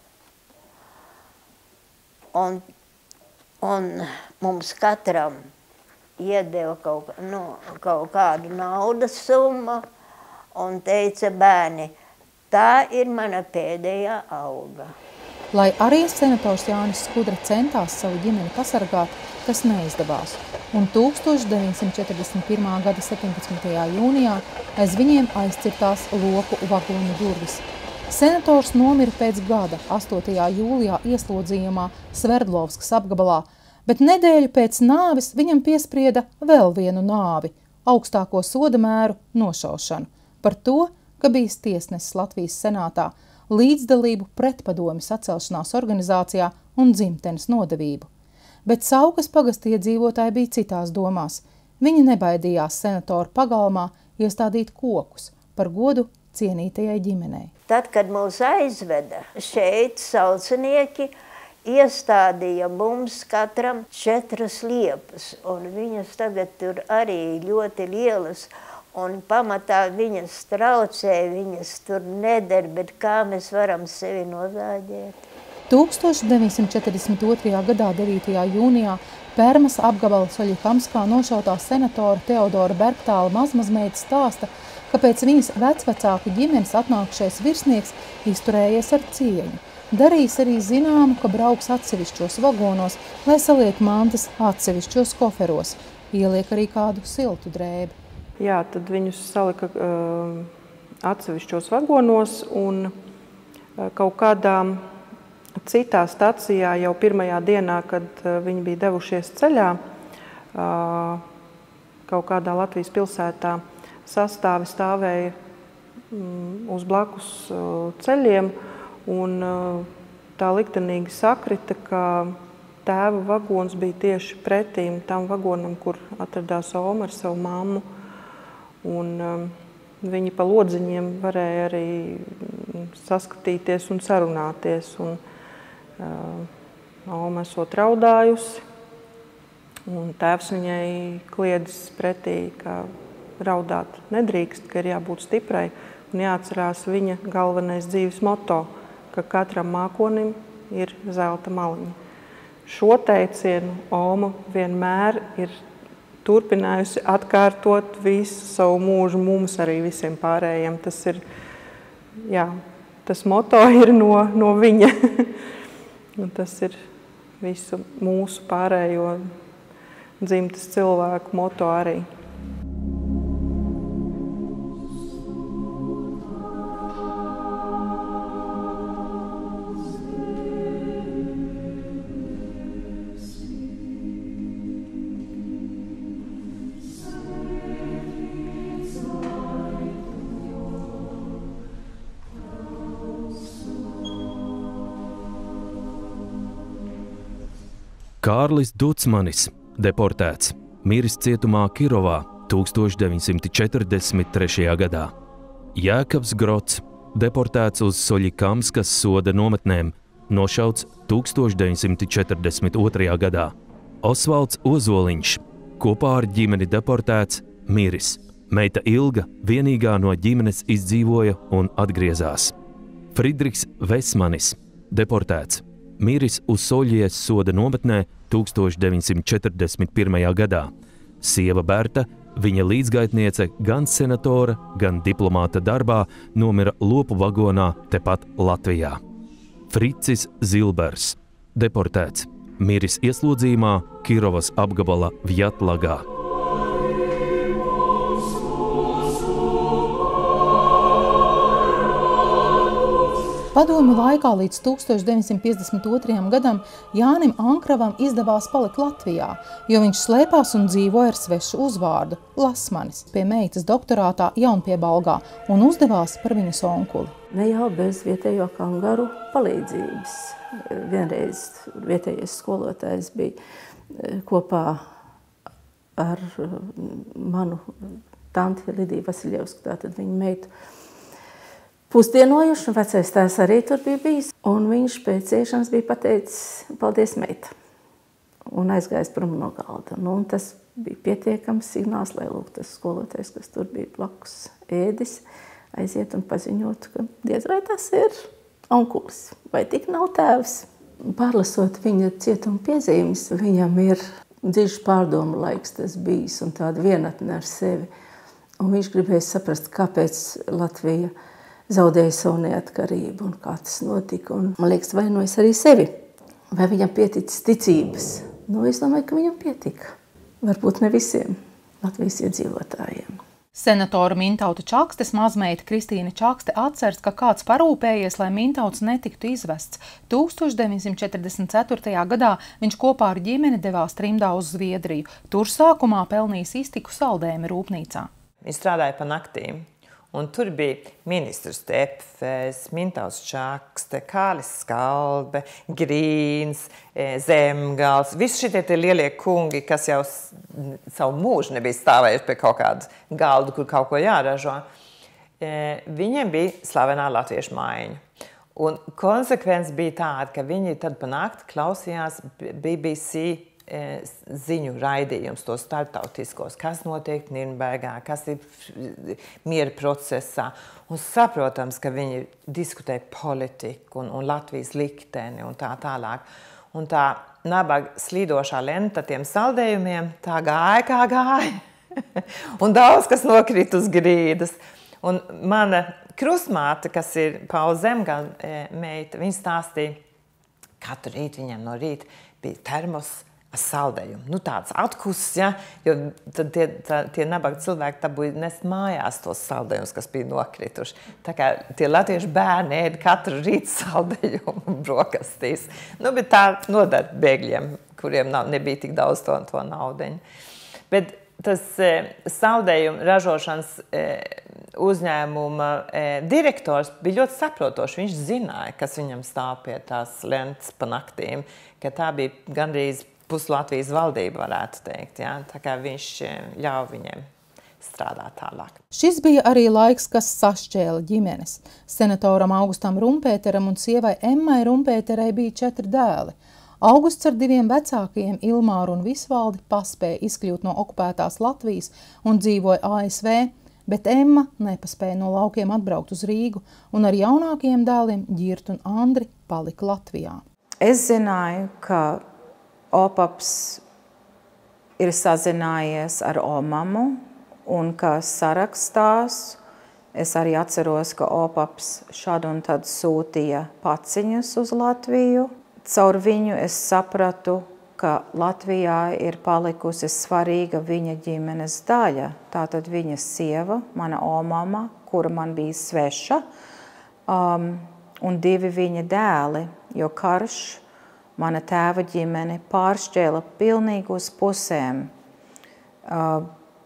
un, un mums katram iedeva kaut, nu, kaut kādu naudas summu un teica, bērni, tā ir mana pēdējā alga. Lai arī senators Jānis Skudra centās savu ģimeni pasargāt, tas neizdevās. Un tūkstoš deviņsimt četrdesmit pirmā gada septiņpadsmitajā jūnijā aiz viņiem aizcirtās loku vagonu durvis. Senators nomira pēc gada, astotajā jūlijā ieslodzījumā Sverdlovskas apgabalā, bet nedēļu pēc nāves viņam piesprieda vēl vienu nāvi – augstāko soda mēru nošaušanu par to, ka bijis tiesnesis Latvijas senātā, līdzdalību pretpadomju sacelšanās organizācijā un dzimtenes nodevību. Bet Saukas pagasta iedzīvotāji bija citās domās. Viņi nebaidījās senatoru pagalmā iestādīt kokus par godu cienītajai ģimenei. Tad, kad mūs aizveda šeit, saucinieki iestādīja mums katram četras liepas, un viņas tagad tur arī ļoti lielas, un pamatā viņas traucē, viņas tur neder, bet kā mēs varam sevi nozāģēt? tūkstoš deviņsimt četrdesmit otrajā gadā devītajā jūnijā Pērmas apgabala Soļikamskā nošautā senatora Teodora Bergtāla mazmazmeita stāsta, kāpēc viņas vecvecāku ģimenes atnākušais virsnieks izturējies ar cieņu. Darījis arī zināmu, ka brauks atsevišķos vagonos, lai saliek mantas atsevišķos koferos. Ieliek arī kādu siltu drēbi. Jā, tad viņus salika uh, atsevišķos vagonos un uh, kaut kādā citā stacijā jau pirmajā dienā, kad uh, viņi bija devušies ceļā, uh, kaut kādā Latvijas pilsētā sastāvi stāvēja um, uz blakus uh, ceļiem, un uh, tā liktenīgi sakrita, ka tēva vagons bija tieši pretīm tam vagonam, kur atradās Oma ar savu mammu. Un um, viņi pa lodziņiem varēja arī saskatīties un sarunāties. Un, uh, Oma esot raudājusi, un tēvs viņai kliedzis pretī, ka raudāt nedrīkst, ka ir jābūt stiprai un jāatcerās viņa galvenais dzīves moto, ka katram mākonim ir zelta maliņa. Šo teicienu Oma vienmēr ir turpinājusi atkārtot visu savu mūžu mums arī visiem pārējiem. Tas ir, jā, tas moto ir no, no viņa. Un tas ir visu mūsu pārējo dzimtas cilvēku moto arī. Kārlis Ducmanis, deportēts, miris cietumā Kirovā tūkstoš deviņsimt četrdesmit trešajā gadā. Jēkabs Grots, deportēts uz Soļikamskas soda nometnēm, nošauts tūkstoš deviņsimt četrdesmit otrajā gadā. Osvalds Ozoliņš, kopā ar ģimeni deportēts, miris. Meita Ilga vienīgā no ģimenes izdzīvoja un atgriezās. Fridriks Vesmanis, deportēts, miris uz Soļies soda nometnē tūkstoš deviņsimt četrdesmit pirmajā gadā. Sieva Berta, viņa līdzgaitniece gan senatora, gan diplomāta darbā, nomira lopu vagonā tepat Latvijā. Fricis Zilbers, deportēts, miris ieslodzījumā Kirovas apgabala Vjatlagā. Padomju laikā līdz tūkstoš deviņsimt piecdesmit otrajam gadam Jānim Ankravam izdevās palikt Latvijā, jo viņš slēpās un dzīvoja ar svešu uzvārdu – Lasmanis pie meitas doktorātā Jaunpiebalgā un uzdevās par viņas onkuli. Ne jau bez vietējo kangaru palīdzības. Vienreiz vietējais skolotājs bija kopā ar manu tanti Lidiju Vasiljevsku, tātad viņa meitu, pusdienojuši, un vecais tēvs arī tur bija bijis, un viņš pēc iešanas bija pateicis paldies, meita, un aizgājis prom no galda. Nu, un tas bija pietiekams signāls, lai lūk tas skolotājs, kas tur bija blakus ēdis, aiziet un paziņot, ka diez vai tas ir onkulis, vai tik nav tēvs. Pārlasot viņa cietuma piezīmes, viņam ir dziļš pārdomu laiks tas bijis un tāda vienatne ar sevi. Un viņš gribēja saprast, kāpēc Latvija zaudēja savu neatkarību un kā tas notika. Un, man liekas, vainojas arī sevi. Vai viņam pieticis ticības? Nu, es domāju, ka viņam pietika. Varbūt ne visiem Latvijas iedzīvotājiem. Senatora Mintauta Čakstes mazmeita Kristīne Čakste atceras, ka kāds parūpējies, lai Mintauts netiktu izvests. tūkstoš deviņsimt četrdesmit ceturtajā gadā viņš kopā ar ģimeni devās trimdā uz Zviedriju. Tur sākumā pelnījis iztiku saldējumi rūpnīcā. Viņš strādāja pa naktīm. Un tur bija ministrs Tepfes, Mintauts Čakste, Kālis Skalbe, Grīns, Zemgals. Visi šitie tie lielie kungi, kas jau savu mūžu nebija stāvējuši pie kaut kāda galdu, kur kaut ko jāražo. Viņiem bija slavenā latviešu mājiņa. Un konsekvence bija tāda, ka viņi tad pa nakti klausījās B B C ziņu raidījums, tos starptautiskos, kas notiek Nirnbergā, kas ir miera procesā. Un saprotams, ka viņi diskutē politiku un, un Latvijas likteni un tā tālāk. Un tā nabaga slīdošā lenta tiem saldējumiem, tā gāja, kā gāja. Un daudz, kas nokrīt uz grīdas. Un mana krustmāte, kas ir Paula Zemgala meita, viņa stāstīja, katru rītu viņiem no rīta bija termos ar saldējumu. Nu, tāds atkusis, ja, jo tad tie, tā, tie nabaga cilvēki dabūja nest mājās tos saldējumus, kas bija nokrituši. Tā kā tie latviešu bērni ēd katru rītu saldējumu brokastīs. Nu, bet tā nodara bēgļiem, kuriem nav, nebija tik daudz to, to naudeņu. Bet tas e, saldējumu ražošanas e, uzņēmuma e, direktors bija ļoti saprotošs. Viņš zināja, kas viņam stāv pie tās lentes pa naktīm, ka tā bija gandrīz pus Latvijas valdība, varētu teikt. Ja? Tā kā viņš ļauj viņiem strādāt tālāk. Šis bija arī laiks, kas sašķēla ģimenes. Senatoram Augustam Rumpēteram un sievai Emmai Rumpēterei bija četri dēli. Augusts ar diviem vecākajiem, Ilmāru un Visvaldi, paspēja izkļūt no okupētās Latvijas un dzīvoja A S V, bet Emma nepaspēja no laukiem atbraukt uz Rīgu un ar jaunākajiem dēliem Ģirtu un Andri palika Latvijā. Es zināju, ka Opaps ir sazinājies ar Omamu un ka sarakstās. Es arī atceros, ka Opaps šad un tad sūtīja paciņas uz Latviju. Caur viņu es sapratu, ka Latvijā ir palikusi svarīga viņa ģimenes daļa. Tātad viņa sieva, mana omama, kura man bija sveša, um, un divi viņa dēli, jo karš mana tēva ģimene pāršķēla pilnīgi uz pusēm. Uh,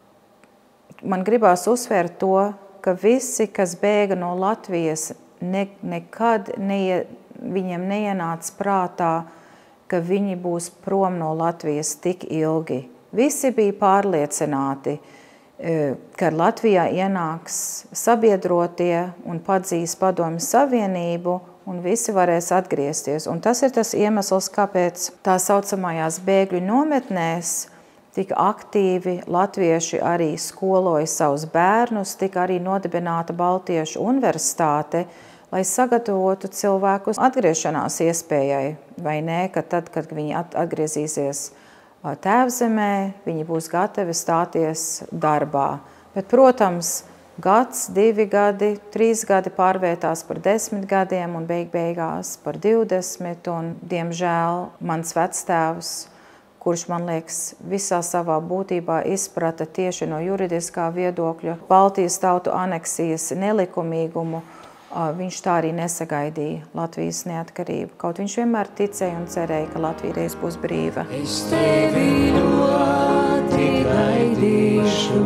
man gribās uzsvērt to, ka visi, kas bēga no Latvijas, ne, nekad neie, viņiem neienāca prātā, ka viņi būs prom no Latvijas tik ilgi. Visi bija pārliecināti, ka Latvijā ienāks sabiedrotie un padzīs Padomju Savienību, un visi varēs atgriezties. Un tas ir tas iemesls, kāpēc tā saucamajās bēgļu nometnēs tik aktīvi latvieši arī skoloja savus bērnus, tika arī nodibināta Baltiešu universitāte, lai sagatavotu cilvēkus atgriešanās iespējai, vai nē, ka tad, kad viņi atgriezīsies tēvzemē, viņi būs gatavi stāties darbā. Bet, protams, gads, divi gadi, trīs gadi pārvērtās par desmit gadiem un beig beigās par divdesmit, un, diemžēl, mans vectēvs, kurš, man liekas, visā savā būtībā izprata tieši no juridiskā viedokļa Baltijas tautu aneksijas nelikumīgumu, viņš tā arī nesagaidīja Latvijas neatkarību. Kaut viņš vienmēr ticēja un cerēja, ka Latvija reiz būs brīva. Es tevi ļoti gaidīšu,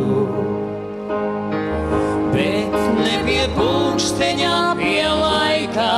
bet ne pie pulksteņā, pie laikā.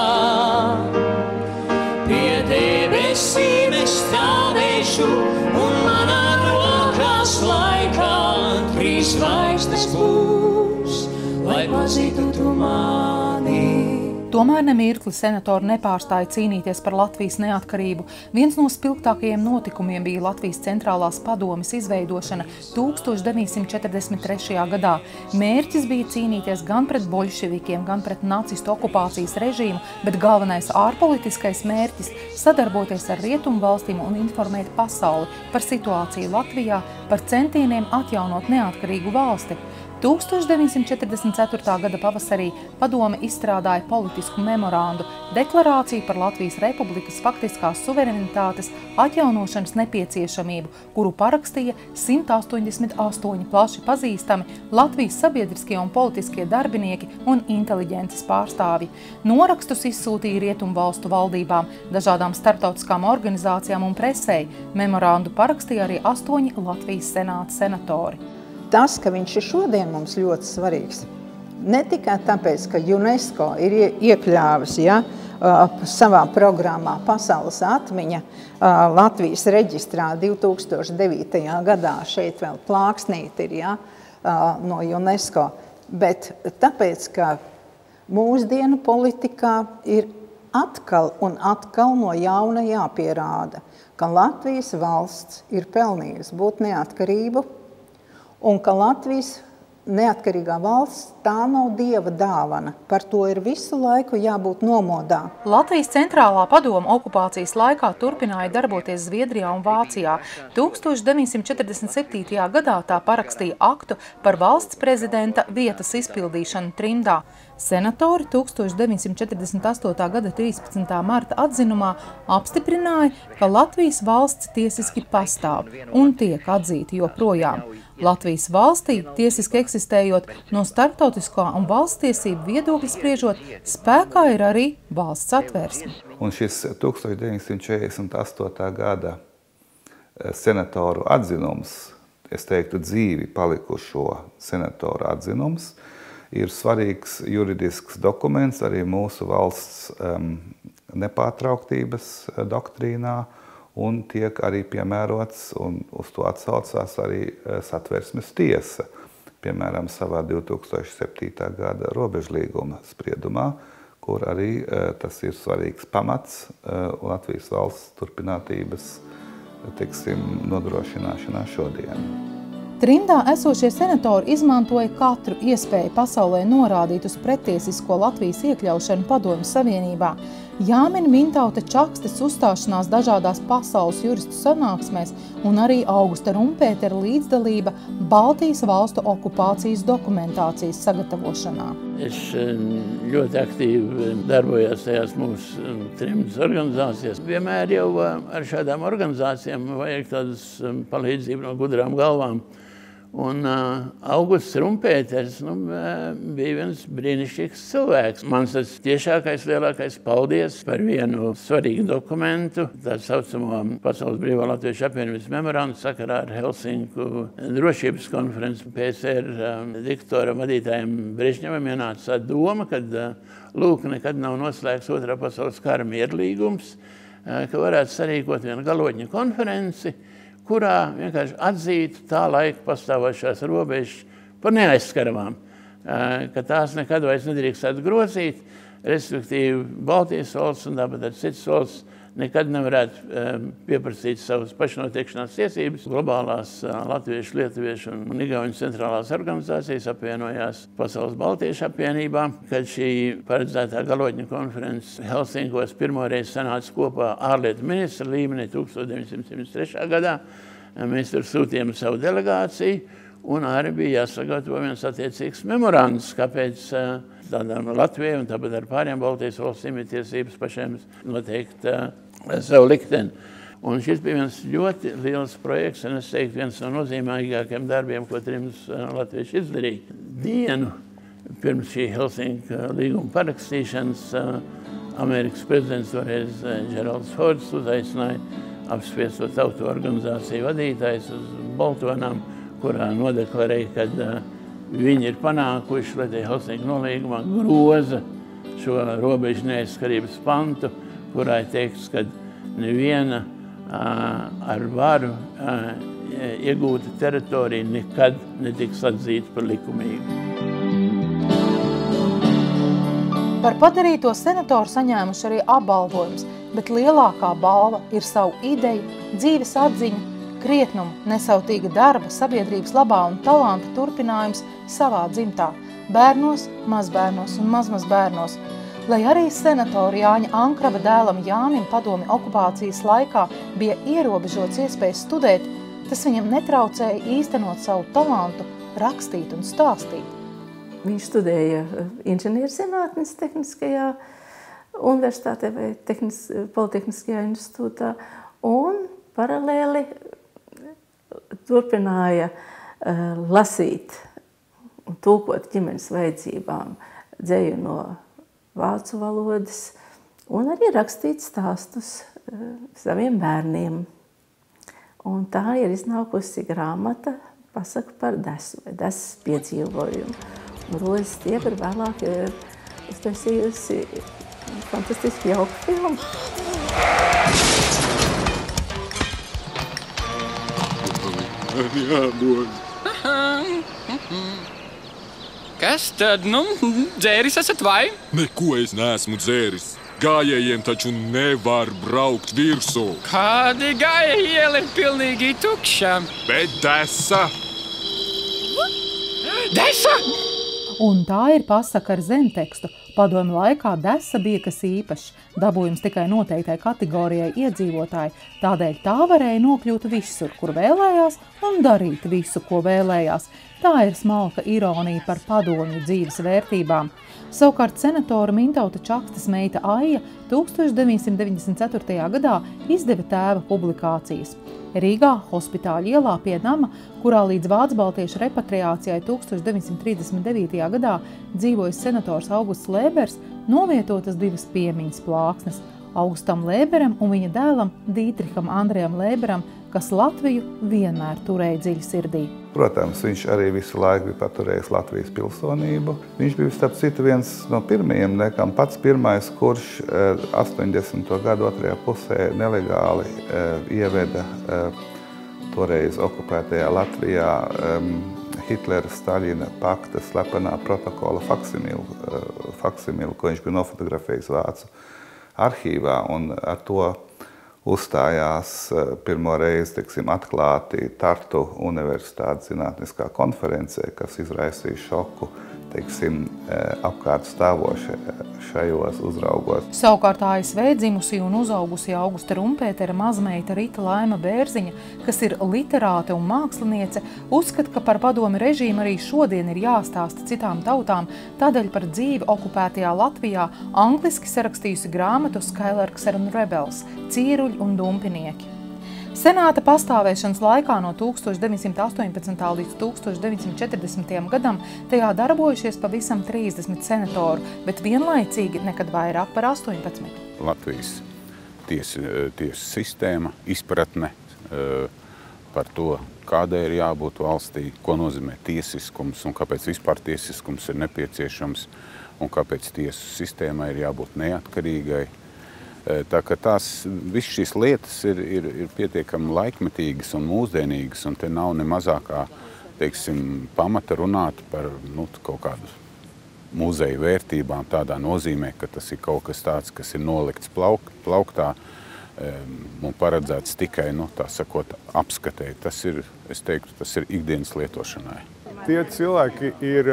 Pie debesīm es stāvēšu, un manā rokās laikā trīs zvaigznes būs, lai pazītu tu mani. Tomēr nemirkli senatori nepārstāja cīnīties par Latvijas neatkarību. Viens no spilgtākajiem notikumiem bija Latvijas centrālās padomes izveidošana tūkstoš deviņsimt četrdesmit trešajā gadā. Mērķis bija cīnīties gan pret boļševikiem, gan pret nacistu okupācijas režīmu, bet galvenais ārpolitiskais mērķis – sadarboties ar rietumu valstīm un informēt pasauli par situāciju Latvijā, par centieniem atjaunot neatkarīgu valsti. tūkstoš deviņsimt četrdesmit ceturtā gada pavasarī padome izstrādāja politisku memorandu, deklarāciju par Latvijas Republikas faktiskās suverenitātes atjaunošanas nepieciešamību, kuru parakstīja simt astoņdesmit astoņi plaši pazīstami Latvijas sabiedriskie un politiskie darbinieki un inteliģences pārstāvji. Norakstus izsūtīja rietumu valstu valdībām, dažādām starptautiskām organizācijām un presei. Memorandu parakstīja arī astoņi Latvijas senāta senatori. Tas, ka viņš ir šodien mums ļoti svarīgs, ne tikai tāpēc, ka UNESCO ir iekļāvis ja, savā programmā Pasaules atmiņa Latvijas reģistrā divi tūkstoši devītajā gadā, šeit vēl plāksnīt ir ja, no UNESCO, bet tāpēc, ka mūsdienu politikā ir atkal un atkal no jauna jāpierāda, ka Latvijas valsts ir pelnījusi būt neatkarību, un ka Latvijas neatkarīgā valsts, tā nav dieva dāvana. Par to ir visu laiku jābūt nomodā. Latvijas centrālā padoma okupācijas laikā turpināja darboties Zviedrijā un Vācijā. tūkstoš deviņsimt četrdesmit septītajā gadā tā parakstīja aktu par valsts prezidenta vietas izpildīšanu trimdā. Senatori tūkstoš deviņsimt četrdesmit astotā gada trīspadsmitā marta atzinumā apstiprināja, ka Latvijas valsts tiesiski pastāv un tiek atzīta joprojām. Latvijas valstī, tiesiski eksistējot no starptautiskā un valsts tiesību viedokļa spriežot, spēkā ir arī valsts atvērsme. Un šis tūkstoš deviņsimt četrdesmit astotā gada senatoru atzinums, es teiktu dzīvi palikušo senatoru atzinums, ir svarīgs juridisks dokuments arī mūsu valsts um, nepārtrauktības doktrīnā, un tiek arī piemērots, un uz to atsaucās arī Satversmes tiesa, piemēram, savā divi tūkstoši septītā gada robežlīguma spriedumā, kur arī tas ir svarīgs pamats Latvijas valsts turpinātības, teiksim, nodrošināšanā šodien. Trimdā esošie senatori izmantoja katru iespēju pasaulē norādīt uz pretiesisko Latvijas iekļaušanu Padomju Savienībā. Jāmin Mintauta Čakstes uzstāšanās dažādās pasaules juristu sanāksmēs un arī Augusta Rumpētera līdzdalība Baltijas valstu okupācijas dokumentācijas sagatavošanā. Es ļoti aktīvi darbojos tajās mūsu trimdas organizācijas. Vienmēr jau ar šādām organizācijām vajag tādas palīdzību no gudrām galvām. Un uh, Augusts Rumpēters nu, bija viens brīnišķīgs cilvēks. Mans tas tiešākais, lielākais paldies par vienu svarīgu dokumentu, tā saucamo Pasaules Brīvā Latviešu apvienības memorandu sakarā ar Helsinku drošības konferenci. P S R um, diktora vadītājiem Brežņevam ienāca doma, ka uh, lūk, nekad nav noslēgts otrā pasaules kara mierlīgums, uh, ka varētu sarīkot vienu galotņu konferenci, kurā vienkārši atzītu tā laika pastāvošās robežas par neaizskaramām, ka tās nekad vairs nedrīkstētu grozīt, respektīvi Baltijas valsts un tāpat ar citas valsts nekad nevarētu pieprasīt savas pašnoteikšanās tiesības. Globālās latviešu, lietuviešu un igauņu centrālās organizācijas apvienojās Pasaules Baltiešu apvienībā, kad šī paredzētā galotņu konferences Helsinkos pirmoreiz sanāca kopā ārlietu ministra līmenī tūkstoš deviņsimt septiņdesmit trešā gadā. Mēs tur sūtījām savu delegāciju un arī bija jāsagatavo viens attiecīgs memorands, kāpēc tādām Latvijai un tāpat ar pāriem Baltijas valstīm ir tiesības pašiem noteikt uh, savu likteni. Un šis bija viens ļoti liels projekts, un es teiktu, viens no nozīmīgākajiem darbiem, ko trimdas uh, latvieši izdarīja. Dienu pirms šī Helsinka līguma parakstīšanas uh, Amerikas prezidents toreiz uh, Geralds Fords uzaicināja apspiesto tautu organizāciju vadītājs uz Boltonām, kurā nodeklarēja, ka uh, viņi ir panākuši, lai tie Helsinki nolīgumā groza šo robežu neaizskarības pantu, kurā ir teikts, ka neviena uh, ar varu uh, iegūta teritorija nekad netiks atzīta par likumīgu. Par padarīto senatoru saņēmuši arī apbalvojums, bet lielākā balva ir savu ideju, dzīves atziņu, krietnumu, nesautīga darba, sabiedrības labā un talanta turpinājums savā dzimtā, bērnos, mazbērnos un mazmazbērnos. Lai arī senatora Jāņa Ankrava dēlam Jānim padomju okupācijas laikā bija ierobežots iespējas studēt, tas viņam netraucēja īstenot savu talantu, rakstīt un stāstīt. Viņš studēja inženierzinātnes tehniskajā universitātē vai tehnis, Politehniskajā institūtā un paralēli turpināja uh, lasīt un tulkot ģimenes vajadzībām dzeju no vācu valodas un arī rakstīt stāstus uh, saviem bērniem. Un tā ir iznākusi grāmata Pasaka par desu vai desas piedzīvojumu. Un Roza Stiebra vēlāk ir uztaisījusi fantastiski jauku filmu. Jādod. Kas tad, nu, dzēris esat vai? Neko es neesmu dzēris. Gājējiem taču nevar braukt virsū. Kādi gājēji iela ir pilnīgi tukša? Bet desa. Desa! Un tā ir pasaka ar zemtekstu. Padomju laikā desa bija kas īpašs, dabūjums tikai noteiktai kategorijai iedzīvotāji, tādēļ tā varēja nokļūt visur, kur vēlējās, un darīt visu, ko vēlējās. Tā ir smalka ironija par padomju dzīves vērtībām. Savukārt senatora Mintauta Čakstes meita Aija tūkstoš deviņsimt deviņdesmit ceturtajā gadā izdeva tēva publikācijas. Rīgā, Hospitāļa ielā pie nama, kurā līdz vācu baltiešu repatriācijai tūkstoš deviņsimt trīsdesmit devītajā gadā dzīvojis senators Augusts Lēbers, novietotas divas piemiņas plāksnes – Augustam Lēberam un viņa dēlam Dītriham Andrejam Lēberam, kas Latviju vienmēr turēja dziļi sirdī. Protams, viņš arī visu laiku bija paturējis Latvijas pilsonību. Viņš bija, starp citu, viens no pirmajiem, nekam pats pirmais, kurš astoņdesmito gadu otrajā pusē nelegāli ieveda toreiz okupētajā Latvijā Hitlera Staļina pakta slepenā protokola faksimilu, faksimilu, ko viņš bija nofotografējis Vācu arhīvā, un ar to uzstājās pirmo reizi, teiksim, atklāti Tartu Universitātes zinātniskā konferencē, kas izraisīja šoku, teiksim, apkārt stāvošie šajos uzraugos. Savukārt A S V dzimusi un uzaugusi Augusta Rumpētera mazmeita Rita Laima Bērziņa, kas ir literāte un māksliniece, uzskata, ka par padomi režīmu arī šodien ir jāstāsta citām tautām, tādēļ par dzīvi okupētajā Latvijā angliski sarakstījusi grāmatu Skylarks and Rebels – Cīruļi un dumpinieki. Senāta pastāvēšanas laikā no tūkstoš deviņsimt astoņpadsmitā līdz tūkstoš deviņsimt četrdesmitajam gadam tajā darbojušies pavisam trīsdesmit senatoru, bet vienlaicīgi nekad vairāk par astoņpadsmit. Latvijas tiesu, tiesu sistēma, izpratne par to, kādai ir jābūt valstī, ko nozīmē tiesiskums un kāpēc vispār tiesiskums ir nepieciešams un kāpēc tiesu sistēmai ir jābūt neatkarīgai. Tā ka tās, viss šīs lietas ir, ir, ir pietiekami laikmetīgas un mūsdienīgas, un te nav ne mazākā, teiksim, pamata runāt par nu, kaut kādu muzeju vērtībām tādā nozīmē, ka tas ir kaut kas tāds, kas ir nolikts plauk, plauktā un paredzēts tikai, nu, tā sakot, apskatēji. Tas ir, es teiktu, tas ir ikdienas lietošanai. Tie cilvēki ir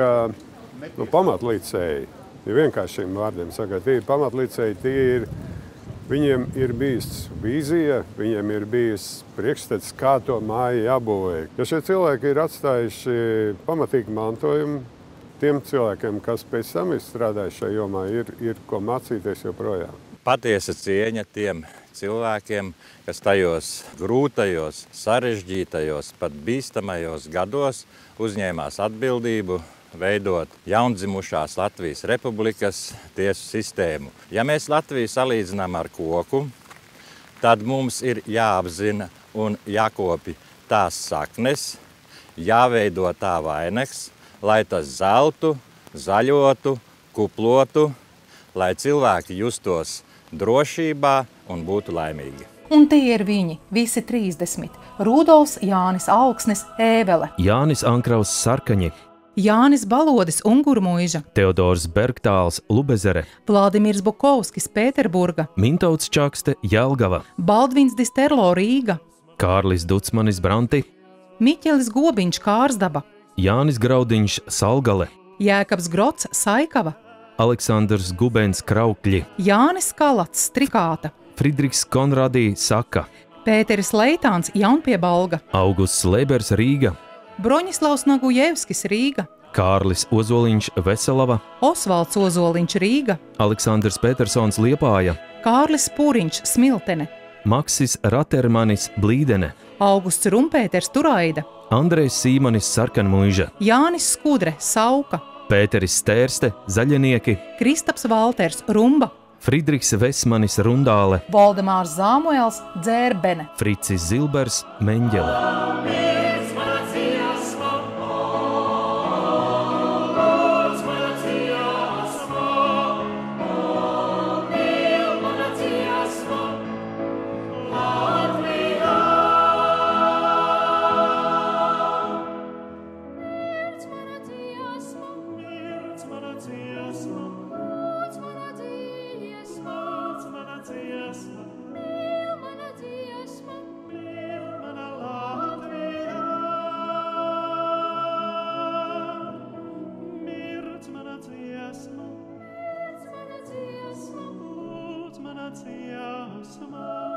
nu, pamatlīdzēji, ja vienkāršiem vārdiem sakot, tie ir pamatlīdzēji, tie ir Viņiem ir bijis vīzija, viņiem ir bijis priekšstats, kā to māju jābūvē. Ja šie cilvēki ir atstājuši pamatīgu mantojumu, tiem cilvēkiem, kas pēc tam ir strādājuši šajā jomā, ir, ir ko mācīties joprojām. Patiesa cieņa tiem cilvēkiem, kas tajos grūtajos, sarežģītajos, pat bīstamajos gados uzņēmās atbildību veidot jaundzimušās Latvijas Republikas tiesu sistēmu. Ja mēs Latviju salīdzinām ar koku, tad mums ir jāapzina un jākopi tās saknes, jāveido tā vainags, lai tas zeltu, zaļotu, kuplotu, lai cilvēki justos drošībā un būtu laimīgi. Un tie ir viņi, visi trīsdesmit. Rudolfs Jānis Augsnes, Ēvele. Jānis Ankraus Sarkaņi. Jānis Balodis, Ungurmuiža. Teodors Bergtāls, Lubezere. Vladimirs Bukovskis, Pēterburga. Mintauts Čakste, Jelgava. Baldvins Disterlo, Rīga. Kārlis Ducmanis, Branti. Miķelis Gobiņš, Kārsdaba. Jānis Graudiņš, Salgale. Jēkabs Grots, Saikava. Aleksandrs Gubens, Kraukļi. Jānis Kalats, Strikāta. Fridriks Konradī, Saka. Pēteris Leitāns, Jaunpiebalga. Augusts Lēbers, Rīga. Broņislavs Nagujevskis, Rīga. Kārlis Ozoliņš, Veselava. Osvalds Ozoliņš, Rīga. Aleksandrs Petersons, Liepāja. Kārlis Pūriņš, Smiltene. Maksis Ratermanis, Blīdene. Augusts Rumpēters, Turaida. Andrejs Sīmanis, Sarkanmuiža. Jānis Skudre, Sauka. Pēteris Stērste, Zaļinieki. Kristaps Valters, Rumba. Fridriks Vesmanis, Rundāle. Voldemārs Zāmuels, Dzērbene. Fricis Zilbers, Meņģele. svēts.